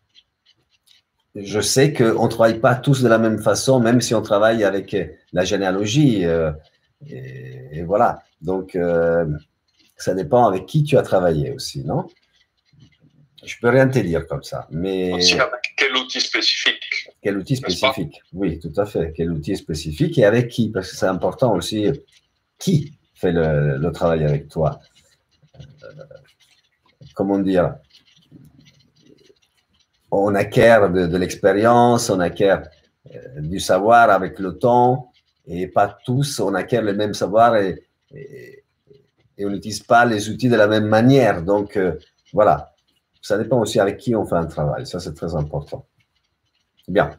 S1: je sais qu'on ne travaille pas tous de la même façon, même si on travaille avec la généalogie. Et voilà. Donc, ça dépend avec qui tu as travaillé aussi, non? Je peux rien te dire comme ça. Mais
S2: aussi avec quel outil spécifique?
S1: Quel outil spécifique? Oui, tout à fait. Quel outil spécifique et avec qui? Parce que c'est important aussi. Qui fait le travail avec toi? Comment dire? On acquiert de l'expérience, on acquiert du savoir avec le temps, et pas tous, on acquiert le même savoir et on n'utilise pas les outils de la même manière. Donc, voilà. Ça dépend aussi avec qui on fait un travail. Ça, c'est très important. Bien.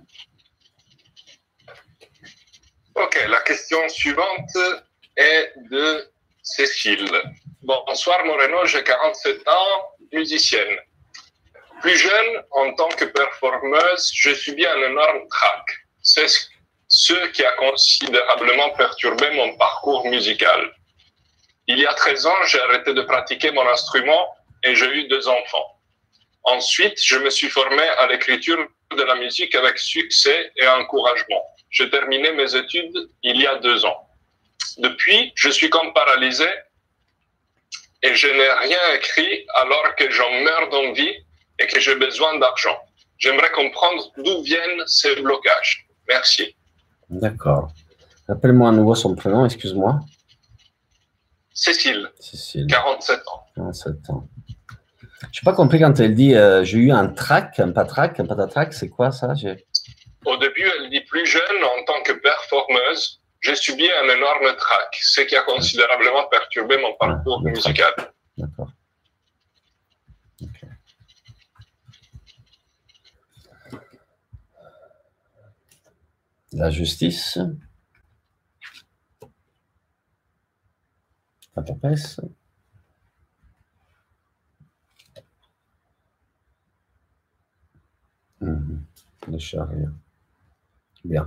S2: Ok, la question suivante est de Cécile. Bonsoir Moreno, j'ai 47 ans, musicienne. Plus jeune, en tant que performeuse, je subis un énorme trac. C'est ce qui a considérablement perturbé mon parcours musical. Il y a 13 ans, j'ai arrêté de pratiquer mon instrument et j'ai eu 2 enfants. Ensuite, je me suis formé à l'écriture de la musique avec succès et encouragement. J'ai terminé mes études il y a 2 ans. Depuis, je suis comme paralysé et je n'ai rien écrit alors que j'en meurs d'envie et que j'ai besoin d'argent. J'aimerais comprendre d'où viennent ces blocages. Merci.
S1: D'accord. Rappelle-moi à nouveau son prénom, excuse-moi.
S2: Cécile, 47 ans.
S1: 47 ans. Je n'ai pas compris quand elle dit j'ai eu un trac, un patatrac, c'est quoi ça?
S2: Au début, elle dit plus jeune, en tant que performeuse, j'ai subi un énorme trac, ce qui a considérablement perturbé mon parcours musical.
S1: D'accord. Okay. La justice. La papesse. Le chariot. Bien.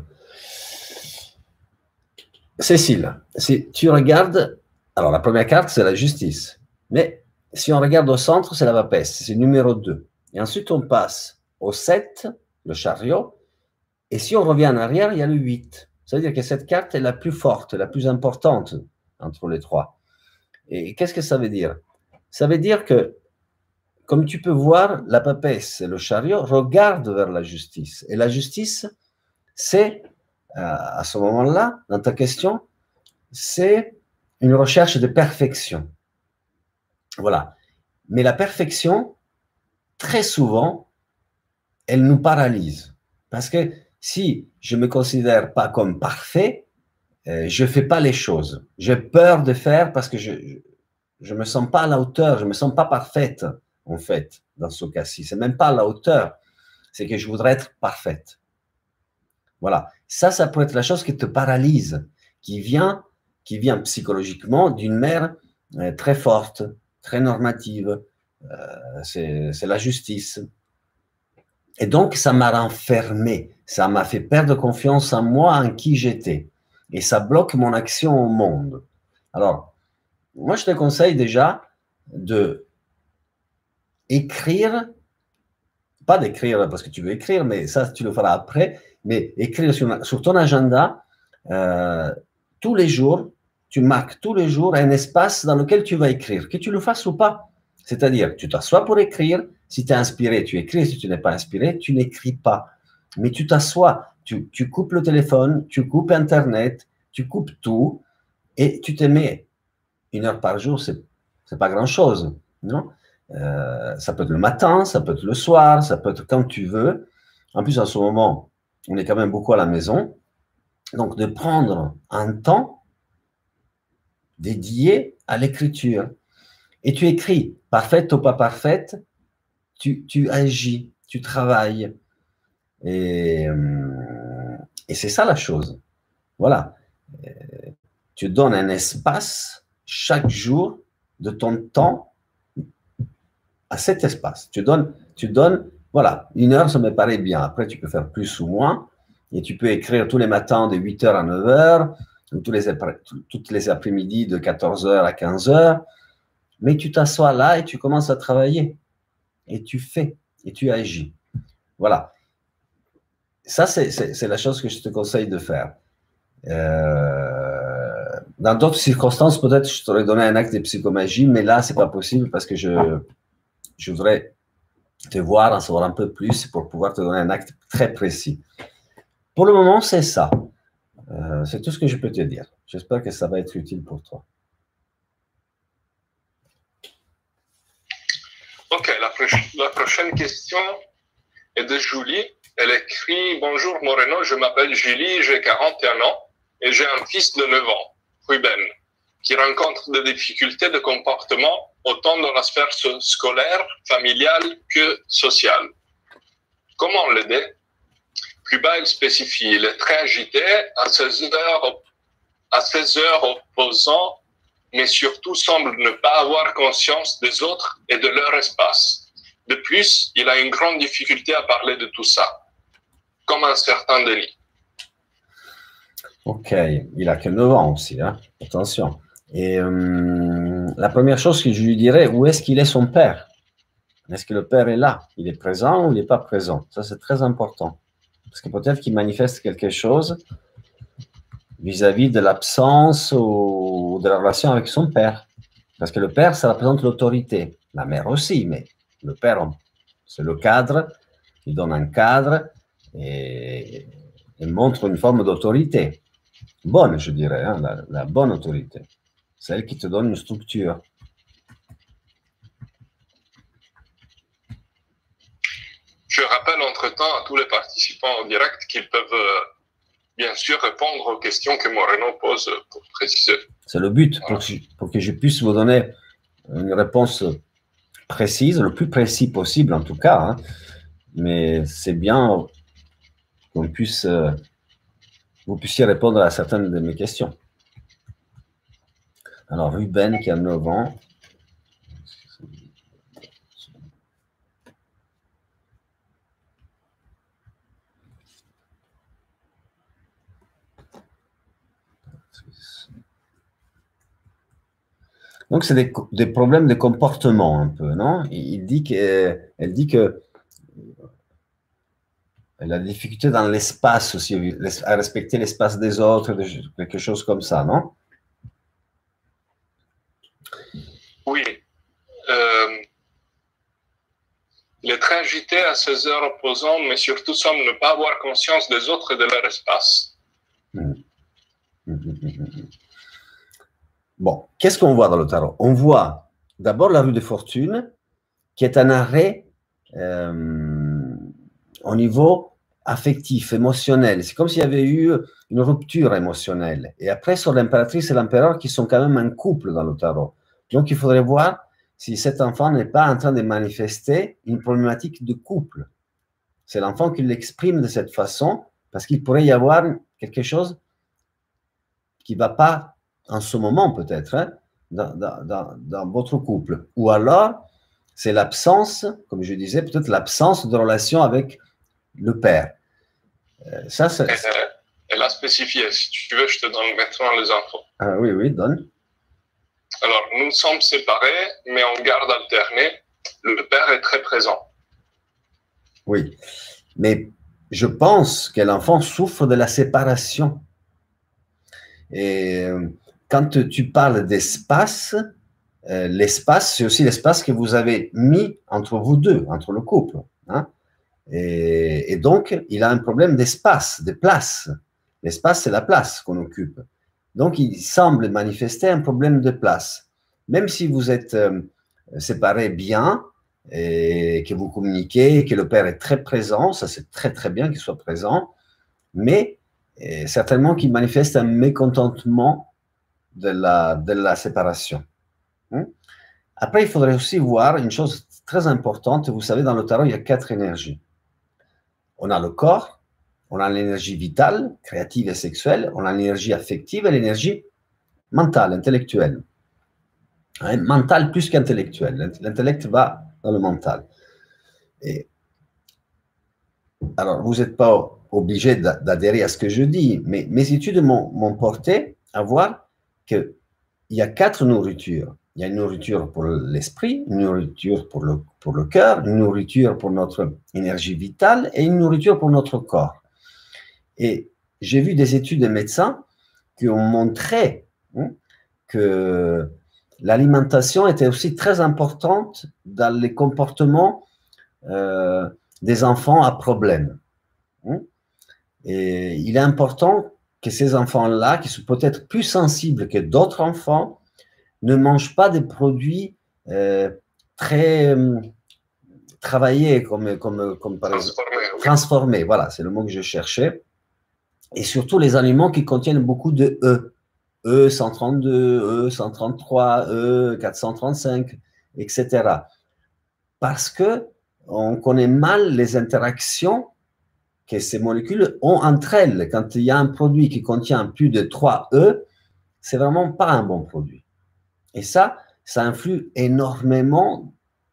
S1: Cécile, si tu regardes, alors la première carte, c'est la justice. Mais si on regarde au centre, c'est la papesse, c'est le numéro 2. Et ensuite, on passe au 7, le chariot. Et si on revient en arrière, il y a le 8. Ça veut dire que cette carte est la plus forte, la plus importante entre les trois. Et qu'est-ce que ça veut dire? Ça veut dire que, comme tu peux voir, la papesse et le chariot regardent vers la justice. Et la justice, c'est, à ce moment-là, dans ta question, c'est une recherche de perfection. Voilà. Mais la perfection, très souvent, elle nous paralyse. Parce que si je ne me considère pas comme parfait, je ne fais pas les choses. J'ai peur de faire parce que je ne me sens pas à la hauteur, je ne me sens pas parfaite, en fait, dans ce cas-ci. Ce n'est même pas à la hauteur, c'est que je voudrais être parfaite. Voilà. Ça peut être la chose qui te paralyse, qui vient psychologiquement d'une mère très forte, très normative. C'est la justice. Et donc, ça m'a renfermé, ça m'a fait perdre confiance en moi, en qui j'étais. Et ça bloque mon action au monde. Alors, moi, je te conseille déjà de écrire, pas d'écrire parce que tu veux écrire, mais ça, tu le feras après, mais écrire sur ton agenda, tous les jours, tu marques tous les jours un espace dans lequel tu vas écrire, que tu le fasses ou pas. C'est-à-dire, tu t'assois pour écrire, si tu es inspiré, tu écris, si tu n'es pas inspiré, tu n'écris pas. Mais tu t'assois, tu coupes le téléphone, tu coupes Internet, tu coupes tout, et tu te mets 1 heure par jour, c'est pas grand-chose, non? Ça peut être le matin, ça peut être le soir, ça peut être quand tu veux. En plus, en ce moment, on est quand même beaucoup à la maison. Donc, de prendre un temps dédié à l'écriture. Et tu écris, parfaite ou pas parfaite, tu agis, tu travailles. Et c'est ça la chose. Voilà. tu donnes un espace chaque jour de ton temps à cet espace. Tu donnes, voilà, 1 heure, ça me paraît bien. Après, tu peux faire plus ou moins. Et tu peux écrire tous les matins de 8 heures à 9 heures, ou toutes les après-midi de 14 heures à 15 heures. Mais tu t'assois là et tu commences à travailler. Et tu fais, et tu agis. Voilà. Ça, c'est la chose que je te conseille de faire. Dans d'autres circonstances, peut-être je t'aurais donné un acte de psychomagie, mais là, c'est pas possible parce que je voudrais te voir, en savoir un peu plus pour pouvoir te donner un acte très précis. Pour le moment, c'est ça. C'est tout ce que je peux te dire. J'espère que ça va être utile pour toi.
S2: Ok, la prochaine question est de Julie. Elle écrit « Bonjour Moreno, je m'appelle Julie, j'ai 41 ans et j'ai un fils de 9 ans, Ruben, qui rencontre des difficultés de comportement autant dans la sphère scolaire, familiale que sociale. Comment l'aider ?» Plus bas, il spécifie « Il est très agité, à 16 heures opposant, mais surtout semble ne pas avoir conscience des autres et de leur espace. De plus, il a une grande difficulté à parler de tout ça, comme un certain Denis. »
S1: Ok, il a que 9 ans aussi, hein. Attention. Et la première chose que je lui dirais, où est-ce qu'il est son père? Est-ce que le père est là? Il est présent ou il n'est pas présent? Ça, c'est très important. Parce que peut-être qu'il manifeste quelque chose vis-à-vis de l'absence ou de la relation avec son père. Parce que le père, ça représente l'autorité. La mère aussi, mais le père, c'est le cadre. Il donne un cadre et montre une forme d'autorité. Bonne, je dirais, hein, la bonne autorité. Celle qui te donne une structure.
S2: Je rappelle entre-temps à tous les participants au direct qu'ils peuvent bien sûr répondre aux questions que Moreno pose pour préciser.
S1: C'est le but, voilà. Pour que je puisse vous donner une réponse précise, le plus précis possible en tout cas. Hein. Mais c'est bien qu'on puisse, vous puissiez répondre à certaines de mes questions. Alors, Ruben qui a 9 ans. Donc, c'est des problèmes de comportement un peu, non? Elle dit que elle a des difficultés dans l'espace aussi, à respecter l'espace des autres, quelque chose comme ça, non?
S2: Oui. Il est très agité à 16 heures opposant, mais surtout semble ne pas avoir conscience des autres et de leur espace.
S1: Bon, qu'est-ce qu'on voit dans le tarot? On voit d'abord la rue de fortune, qui est un arrêt au niveau affectif, émotionnel. C'est comme s'il y avait eu une rupture émotionnelle. Et après, sur l'impératrice et l'empereur qui sont quand même un couple dans le tarot. Donc, il faudrait voir si cet enfant n'est pas en train de manifester une problématique de couple. C'est l'enfant qui l'exprime de cette façon, parce qu'il pourrait y avoir quelque chose qui ne va pas en ce moment peut-être, hein, dans votre couple. Ou alors, c'est l'absence, comme je disais, peut-être l'absence de relation avec le père. Ça, c'est...
S2: Elle a spécifié. Si tu veux, je te donne maintenant les infos.
S1: Ah, oui, oui, donne.
S2: Alors, nous sommes séparés, mais en garde alternée. Le père est très présent.
S1: Oui, mais je pense que l'enfant souffre de la séparation. Et quand tu parles d'espace, l'espace, c'est aussi l'espace que vous avez mis entre vous deux, entre le couple. Hein? Et donc, il a un problème d'espace, de place. L'espace, c'est la place qu'on occupe. Donc, il semble manifester un problème de place. Même si vous êtes séparés bien et que vous communiquez, et que le père est très présent, ça c'est très très bien qu'il soit présent, mais certainement qu'il manifeste un mécontentement de la séparation. Après, il faudrait aussi voir une chose très importante. Vous savez, dans le tarot, il y a 4 énergies. On a le corps, on a l'énergie vitale, créative et sexuelle, on a l'énergie affective et l'énergie mental, intellectuel. Hein, mental plus qu'intellectuel. L'intellect va dans le mental. Et, alors, vous n'êtes pas obligé d'adhérer à ce que je dis, mais mes études m'ont porté à voir qu'il y a 4 nourritures. Il y a une nourriture pour l'esprit, une nourriture pour le cœur, une nourriture pour notre énergie vitale et une nourriture pour notre corps. Et j'ai vu des études de médecins qui ont montré que l'alimentation était aussi très importante dans les comportements des enfants à problème. Et il est important que ces enfants-là, qui sont peut-être plus sensibles que d'autres enfants, ne mangent pas des produits très travaillés, comme par exemple transformés. Voilà, c'est le mot que je cherchais. Et surtout les aliments qui contiennent beaucoup de E. E132, E133, E435, etc. Parce que on connaît mal les interactions que ces molécules ont entre elles. Quand il y a un produit qui contient plus de 3 E, c'est vraiment pas un bon produit. Et ça influe énormément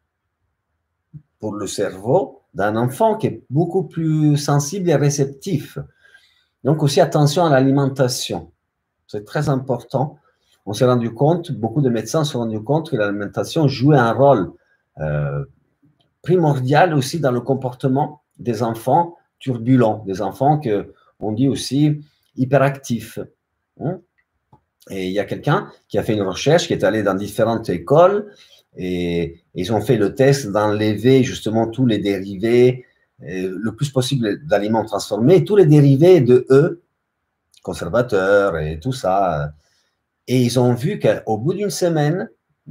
S1: pour le cerveau d'un enfant qui est beaucoup plus sensible et réceptif. Donc aussi attention à l'alimentation. C'est très important. On s'est rendu compte, beaucoup de médecins se sont rendus compte que l'alimentation jouait un rôle primordial aussi dans le comportement des enfants turbulents, des enfants qu'on dit aussi hyperactifs. Et il y a quelqu'un qui a fait une recherche, qui est allé dans différentes écoles, et ils ont fait le test d'enlever justement tous les dérivés, le plus possible d'aliments transformés, tous les dérivés de E, conservateurs et tout ça. Et ils ont vu qu'au bout d'une semaine,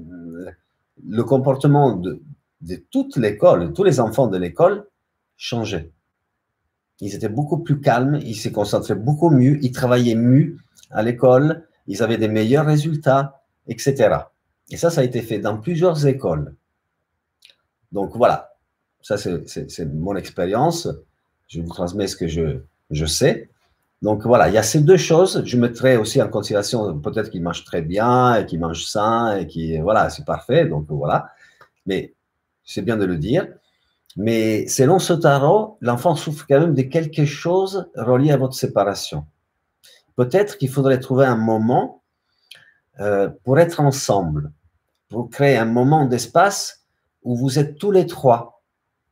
S1: le comportement de toute l'école, tous les enfants de l'école changeait. Ils étaient beaucoup plus calmes, ils se concentraient beaucoup mieux, ils travaillaient mieux à l'école, ils avaient des meilleurs résultats, etc. Et ça a été fait dans plusieurs écoles. Donc voilà, ça c'est mon expérience. Je vous transmets ce que je sais. Donc voilà, il y a ces 2 choses. Je mettrai aussi en considération peut-être qu'ils mangent très bien et qu'ils mangent sain et qui voilà, c'est parfait. Donc voilà, mais c'est bien de le dire. Mais selon ce tarot, l'enfant souffre quand même de quelque chose relié à votre séparation. Peut-être qu'il faudrait trouver un moment pour être ensemble, pour créer un moment d'espace où vous êtes tous les 3.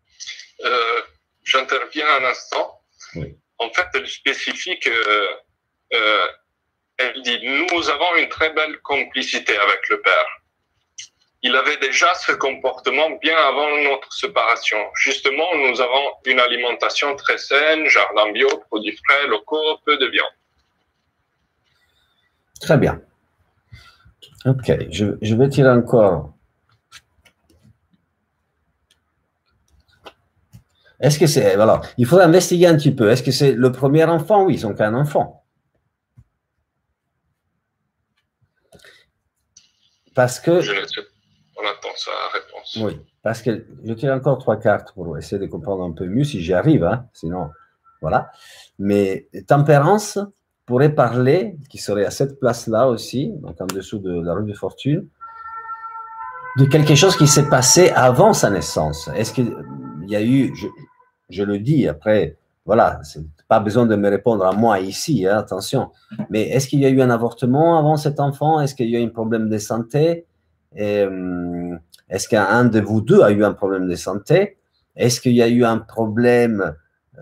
S2: J'interviens un instant.
S1: Oui.
S2: En fait, elle spécifie que elle dit « Nous avons une très belle complicité avec le père. Il avait déjà ce comportement bien avant notre séparation. Justement, nous avons une alimentation très saine, jardin bio, produits frais, locaux, peu de viande. »
S1: Très bien. Ok, je vais tirer encore. Est-ce que c'est... Alors, il faut investiguer un petit peu. Est-ce que c'est le premier enfant? Oui, ils n'ont qu'un enfant. Parce que...
S2: On attend sa réponse.
S1: Oui, parce que je tire encore 3 cartes pour essayer de comprendre un peu mieux si j'y arrive. Hein, sinon, voilà. Mais tempérance pourrait parler, qui serait à cette place-là aussi, donc en dessous de la rue de fortune, de quelque chose qui s'est passé avant sa naissance. Est-ce qu'il y a eu, je le dis après, voilà, c'est pas besoin de me répondre à moi ici, hein, attention, mais est-ce qu'il y a eu un avortement avant cet enfant? Est-ce qu'il y a eu un problème de santé? Est-ce qu'un de vous deux a eu un problème de santé? Est-ce qu'il y a eu un problème,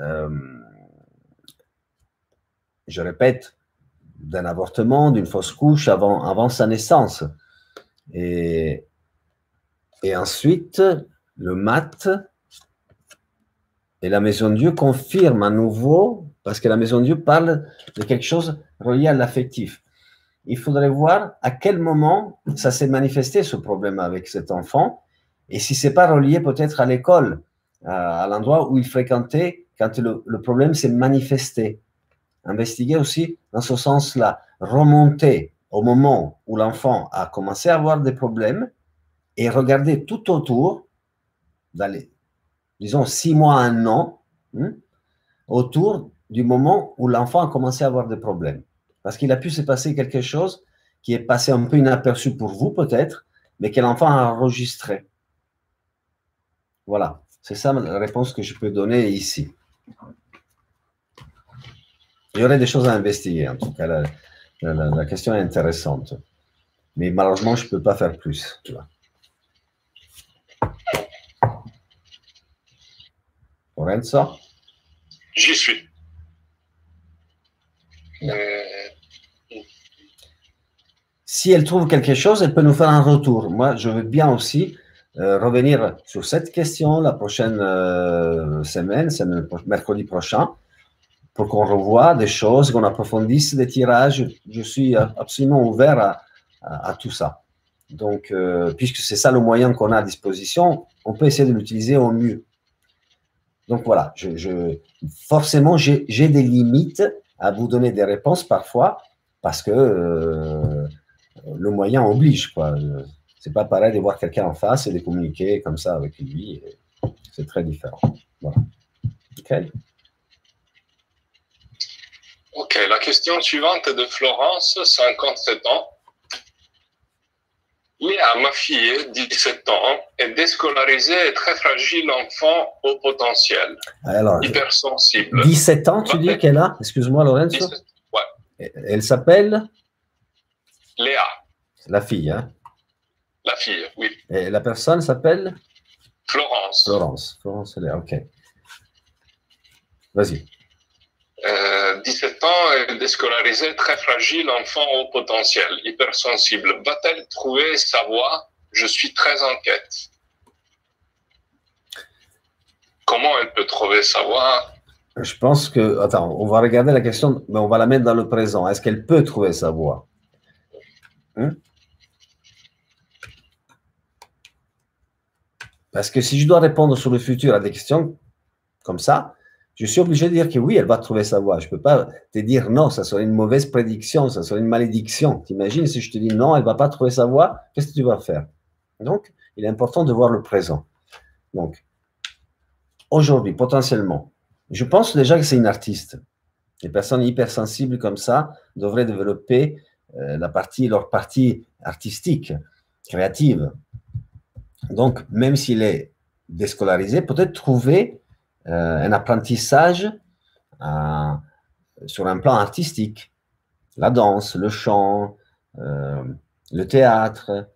S1: je répète, d'un avortement, d'une fausse couche avant sa naissance? Et ensuite, le mat et la Maison de Dieu confirment à nouveau, parce que la Maison de Dieu parle de quelque chose relié à l'affectif. Il faudrait voir à quel moment ça s'est manifesté, ce problème avec cet enfant, et si ce n'est pas relié peut-être à l'école, à l'endroit où il fréquentait quand le problème s'est manifesté. Investiguer aussi dans ce sens-là, remonter au moment où l'enfant a commencé à avoir des problèmes et regarder tout autour, disons 6 mois, 1 an, autour du moment où l'enfant a commencé à avoir des problèmes. Parce qu'il a pu se passer quelque chose qui est passé un peu inaperçu pour vous peut-être, mais que l'enfant a enregistré. Voilà, c'est ça la réponse que je peux donner ici. Il y aurait des choses à investiguer, en tout cas, la question est intéressante. Mais malheureusement, je ne peux pas faire plus. Tu vois. Lorenzo?
S2: J'y suis.
S1: Si elle trouve quelque chose, elle peut nous faire un retour. Moi, je veux bien aussi revenir sur cette question la prochaine semaine, mercredi prochain, pour qu'on revoie des choses, qu'on approfondisse des tirages. Je suis absolument ouvert à tout ça. Donc, puisque c'est ça le moyen qu'on a à disposition, on peut essayer de l'utiliser au mieux. Donc voilà, forcément, j'ai des limites à vous donner des réponses parfois, parce que le moyen oblige, quoi. C'est pas pareil de voir quelqu'un en face et de communiquer comme ça avec lui. C'est très différent. Voilà. OK.
S2: Ok, la question suivante est de Florence, 57 ans. Léa, ma fille, 17 ans, est déscolarisée et très fragile enfant au potentiel.
S1: Alors,
S2: hypersensible.
S1: 17 ans, tu dis qu'elle a? Excuse-moi, Lorenzo.
S2: 17, ouais.
S1: Elle s'appelle?
S2: Léa.
S1: La fille, hein?
S2: La fille, oui.
S1: Et la personne s'appelle?
S2: Florence.
S1: Florence. Florence, Léa, ok. Vas-y.
S2: 17 ans et déscolarisée, très fragile, enfant au potentiel, hypersensible. Va-t-elle trouver sa voie? Je suis très inquiète. Comment elle peut trouver sa voie?
S1: Je pense que... Attends, on va regarder la question, mais on va la mettre dans le présent. Est-ce qu'elle peut trouver sa voie? Parce que si je dois répondre sur le futur à des questions comme ça, je suis obligé de dire que oui, elle va trouver sa voie. Je ne peux pas te dire non, ça serait une mauvaise prédiction, ça serait une malédiction. T'imagines si je te dis non, elle ne va pas trouver sa voie, qu'est-ce que tu vas faire? Donc, il est important de voir le présent. Donc, aujourd'hui, potentiellement, je pense déjà que c'est une artiste. Les personnes hypersensibles comme ça devraient développer leur partie artistique, créative. Donc, même s'il est déscolarisé, peut-être trouver un apprentissage sur un plan artistique. La danse, le chant, le théâtre,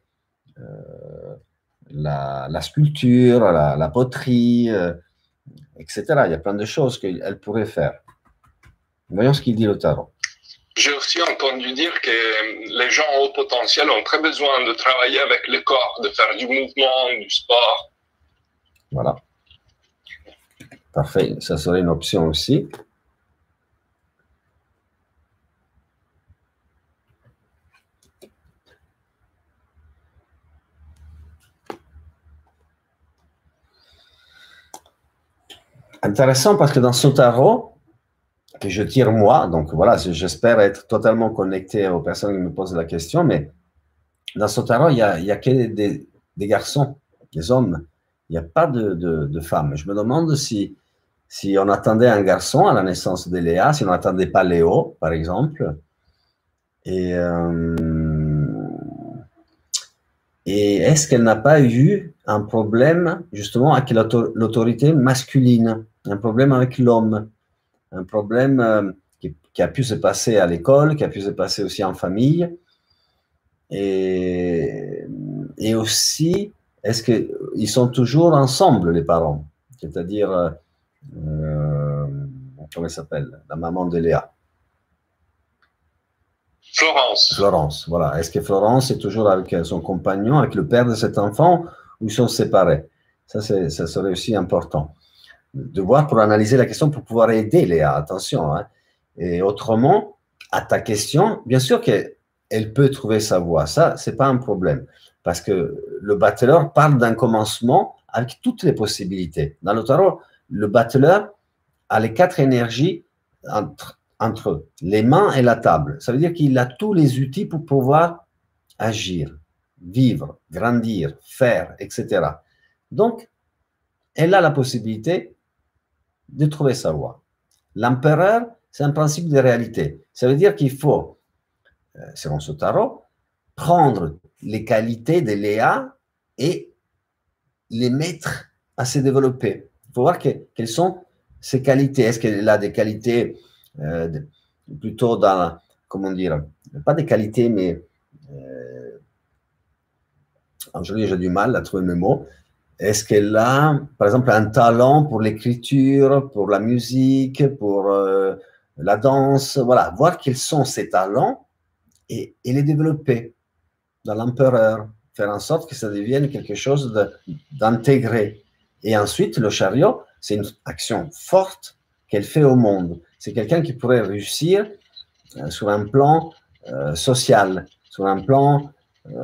S1: la sculpture, la poterie, etc. Il y a plein de choses qu'elle pourrait faire. Voyons ce qu'il dit le tarot.
S2: J'ai aussi entendu dire que les gens au potentiel ont très besoin de travailler avec le corps, de faire du mouvement, du sport.
S1: Voilà. Parfait, ça serait une option aussi. Intéressant parce que dans ce tarot, que je tire moi, donc voilà, j'espère être totalement connecté aux personnes qui me posent la question, mais dans ce tarot, il y a que des garçons, des hommes, il n'y a pas de femmes. Je me demande si on attendait un garçon à la naissance de Léa, si on n'attendait pas Léo, par exemple, et est-ce qu'elle n'a pas eu un problème justement avec l'autorité masculine, un problème avec l'homme, un problème qui a pu se passer à l'école, qui a pu se passer aussi en famille, et aussi, est-ce qu'ils sont toujours ensemble, les parents? C'est-à-dire, comment elle s'appelle? La maman de Léa.
S2: Florence.
S1: Florence, voilà. Est-ce que Florence est toujours avec son compagnon, avec le père de cet enfant, ou ils sont séparés? Ça serait aussi important de voir pour analyser la question, pour pouvoir aider Léa, attention. Hein. Et autrement, à ta question, bien sûr qu'elle peut trouver sa voie, ça, c'est pas un problème, parce que le battleur parle d'un commencement avec toutes les possibilités. Dans le tarot, le battleur a les 4 énergies entre les mains et la table. Ça veut dire qu'il a tous les outils pour pouvoir agir, vivre, grandir, faire, etc. Donc, elle a la possibilité de trouver sa voie. L'empereur, c'est un principe de réalité. Ça veut dire qu'il faut, selon ce tarot, prendre les qualités de Léa et les mettre à se développer. Il faut voir quelles sont ses qualités. Est-ce qu'elle a des qualités plutôt dans, comment dire, pas des qualités, mais aujourd'hui j'ai du mal à trouver mes mots. Est-ce qu'elle a, par exemple, un talent pour l'écriture, pour la musique, pour la danse? Voilà, voir quels sont ses talents et les développer dans l'empereur, faire en sorte que ça devienne quelque chose d'intégré. Et ensuite, le chariot, c'est une action forte qu'elle fait au monde. C'est quelqu'un qui pourrait réussir sur un plan social, sur un plan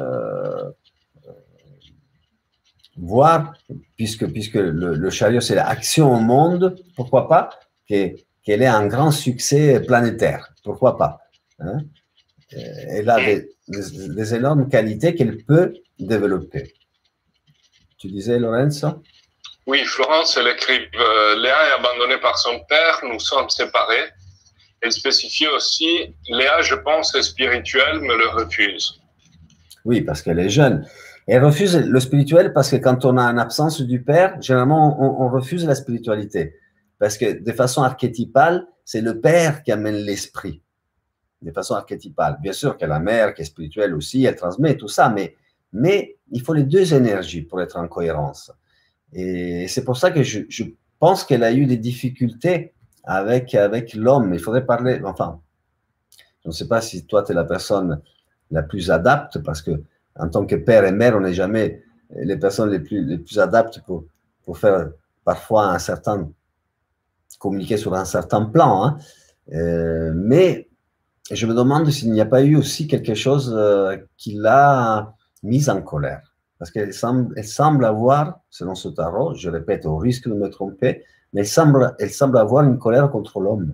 S1: voir, puisque le chariot, c'est l'action au monde, pourquoi pas qu'elle ait un grand succès planétaire, pourquoi pas, hein? Elle a des énormes qualités qu'elle peut développer. Tu disais, Lorenzo?
S2: Oui, Florence, elle écrit Léa est abandonnée par son père, nous sommes séparés. Elle spécifie aussi Léa, je pense, est spirituelle, me le refuse.
S1: Oui, parce qu'elle est jeune. Elle refuse le spirituel parce que quand on a une absence du père, généralement, on refuse la spiritualité. Parce que de façon archétypale, c'est le père qui amène l'esprit. De façon archétypale. Bien sûr qu'il y a la mère qui est spirituelle aussi, elle transmet tout ça, mais il faut les deux énergies pour être en cohérence. Et c'est pour ça que je pense qu'elle a eu des difficultés avec l'homme. Il faudrait parler, enfin, je ne sais pas si toi, tu es la personne la plus adapte, parce que en tant que père et mère, on n'est jamais les personnes les plus adaptes pour faire parfois communiquer sur un certain plan. Hein. Mais je me demande s'il n'y a pas eu aussi quelque chose qui l'a mise en colère. Parce qu'elle semble avoir, selon ce tarot, je répète, au risque de me tromper, mais elle semble avoir une colère contre l'homme.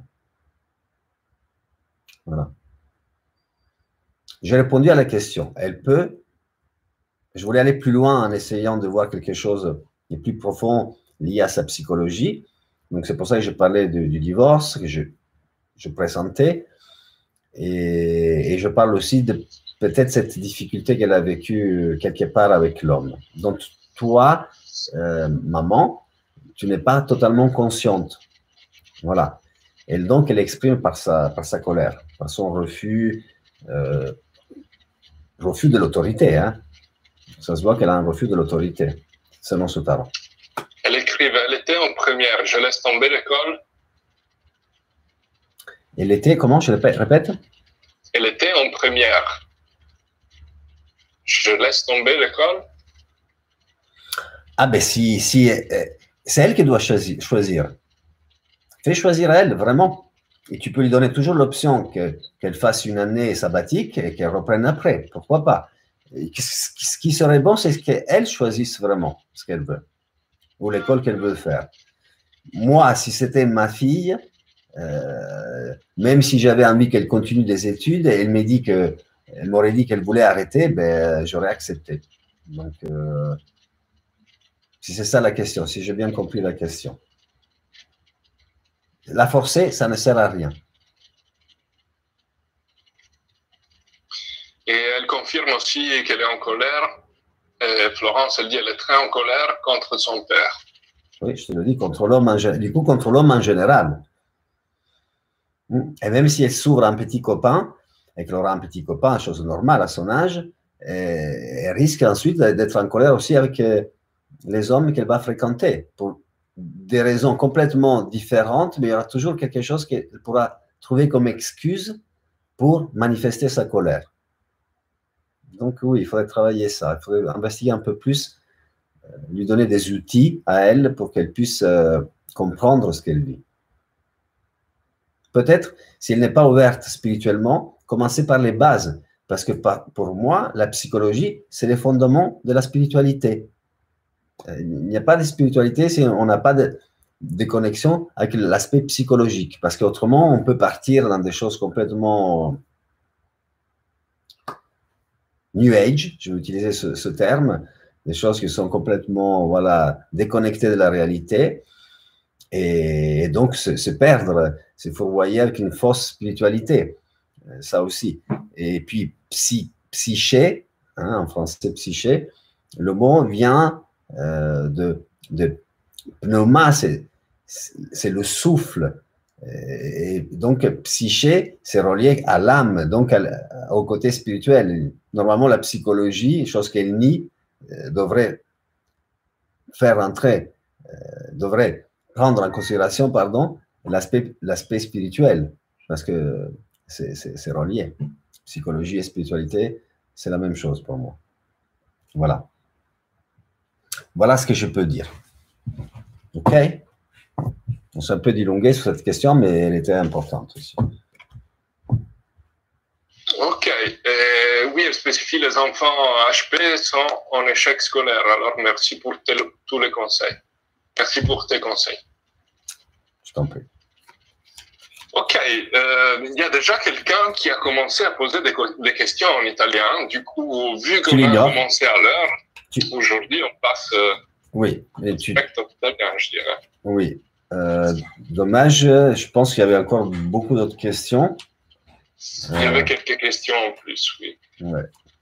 S1: Voilà. J'ai répondu à la question. Elle peut. Je voulais aller plus loin en essayant de voir quelque chose de plus profond lié à sa psychologie. Donc, c'est pour ça que je parlais du divorce, que je présentais. Et je parle aussi de peut-être cette difficulté qu'elle a vécue quelque part avec l'homme. Donc, toi, maman, tu n'es pas totalement consciente. Voilà. Et donc, elle exprime par sa colère, par son refus de l'autorité. Hein. Ça se voit qu'elle a un refus de l'autorité, selon ce tarot.
S2: Elle écrivait, elle était en première, je laisse tomber l'école.
S1: Elle était, comment, je répète?
S2: Elle était en première. Je laisse tomber l'école.
S1: Ah ben si c'est elle qui doit choisir. Fais choisir elle, vraiment. Et tu peux lui donner toujours l'option qu'elle fasse une année sabbatique et qu'elle reprenne après. Pourquoi pas? Ce qui serait bon, c'est qu'elle choisisse vraiment ce qu'elle veut ou l'école qu'elle veut faire. Moi, si c'était ma fille, même si j'avais envie qu'elle continue des études, elle m'aurait dit qu'elle voulait arrêter, ben, j'aurais accepté. Donc, si c'est ça la question, si j'ai bien compris la question. La forcer, ça ne sert à rien.
S2: Et elle confirme aussi qu'elle est en colère. Et Florence, elle dit qu'elle est très en colère contre son père.
S1: Oui, je te le dis, contre l'homme en général. Et même si elle s'ouvre un petit copain, et qu'elle aura un petit copain, chose normale à son âge, elle risque ensuite d'être en colère aussi avec les hommes qu'elle va fréquenter, pour des raisons complètement différentes, mais il y aura toujours quelque chose qu'elle pourra trouver comme excuse pour manifester sa colère. Donc oui, il faudrait travailler ça, il faudrait investiguer un peu plus, lui donner des outils à elle pour qu'elle puisse comprendre ce qu'elle vit. Peut-être, si elle n'est pas ouverte spirituellement, commencer par les bases, parce que pour moi, la psychologie, c'est les fondements de la spiritualité. Il n'y a pas de spiritualité si on n'a pas de connexion avec l'aspect psychologique, parce qu'autrement, on peut partir dans des choses complètement New Age, je vais utiliser ce terme, des choses qui sont complètement déconnectées de la réalité, et donc se perdre, se fourvoyer avec une fausse spiritualité, ça aussi. Et puis, psyché, hein, en français psyché, le mot vient de pneuma, c'est le souffle. Et donc, psyché, c'est relié à l'âme, donc au côté spirituel. Normalement, la psychologie, chose qu'elle nie, devrait faire entrer, devrait prendre en considération, pardon, l'aspect spirituel, parce que c'est relié. Psychologie et spiritualité, c'est la même chose pour moi. Voilà. Voilà ce que je peux dire. OK? On s'est un peu dilongué sur cette question, mais elle était importante aussi.
S2: OK. Oui, elle spécifie les enfants HP sont en échec scolaire. Alors, merci pour tous les conseils. Merci pour tes conseils.
S1: Je t'en prie.
S2: OK. Il y a déjà quelqu'un qui a commencé à poser des questions en italien. Du coup, vu qu'on a commencé à l'heure, aujourd'hui, on passe
S1: oui,
S2: italien, je dirais.
S1: Oui. Dommage, je pense qu'il y avait encore beaucoup d'autres questions.
S2: Il y avait quelques questions en plus, oui.
S1: Ouais.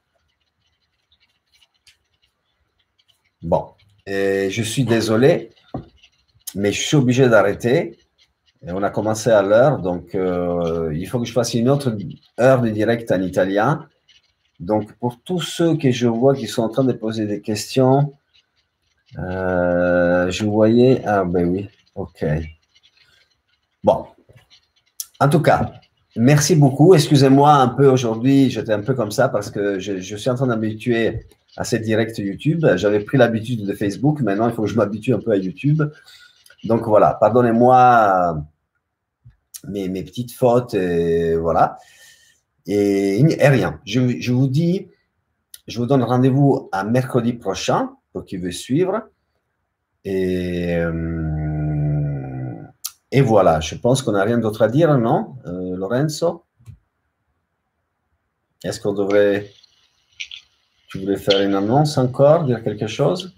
S1: Bon, et je suis désolé, mais je suis obligé d'arrêter. On a commencé à l'heure, donc il faut que je fasse une autre heure de direct en italien. Donc, pour tous ceux que je vois qui sont en train de poser des questions, je voyais… Ah ben oui, ok. Bon, en tout cas, merci beaucoup. Excusez-moi un peu aujourd'hui, j'étais un peu comme ça parce que je suis en train d'habituer à ces directs YouTube. J'avais pris l'habitude de Facebook, maintenant il faut que je m'habitue un peu à YouTube. Donc voilà, pardonnez-moi mes petites fautes, et voilà. Et rien. Je vous dis, je vous donne rendez-vous à mercredi prochain pour qui veut suivre. Et voilà, je pense qu'on n'a rien d'autre à dire, non, Lorenzo? Est-ce qu'on devrait… Tu voulais faire une annonce encore, dire quelque chose?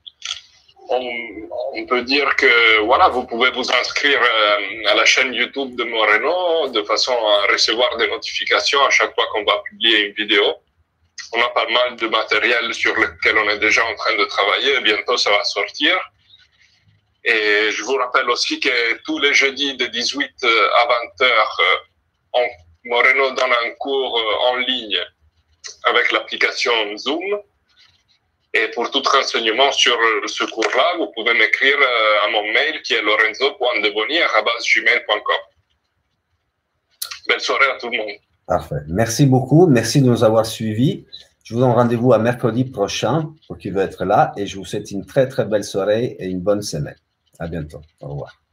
S2: On peut dire que voilà, vous pouvez vous inscrire à la chaîne YouTube de Moreno de façon à recevoir des notifications à chaque fois qu'on va publier une vidéo. On a pas mal de matériel sur lequel on est déjà en train de travailler. Bientôt, ça va sortir. Et je vous rappelle aussi que tous les jeudis de 18 à 20 heures, Moreno donne un cours en ligne avec l'application Zoom. Et pour tout renseignement sur ce cours-là, vous pouvez m'écrire à mon mail qui est lorenzo.deboni@gmail.com. Belle soirée à tout le monde.
S1: Parfait. Merci beaucoup. Merci de nous avoir suivis. Je vous donne rendez-vous à mercredi prochain pour qui veut être là. Et je vous souhaite une très, très belle soirée et une bonne semaine. À bientôt. Au revoir.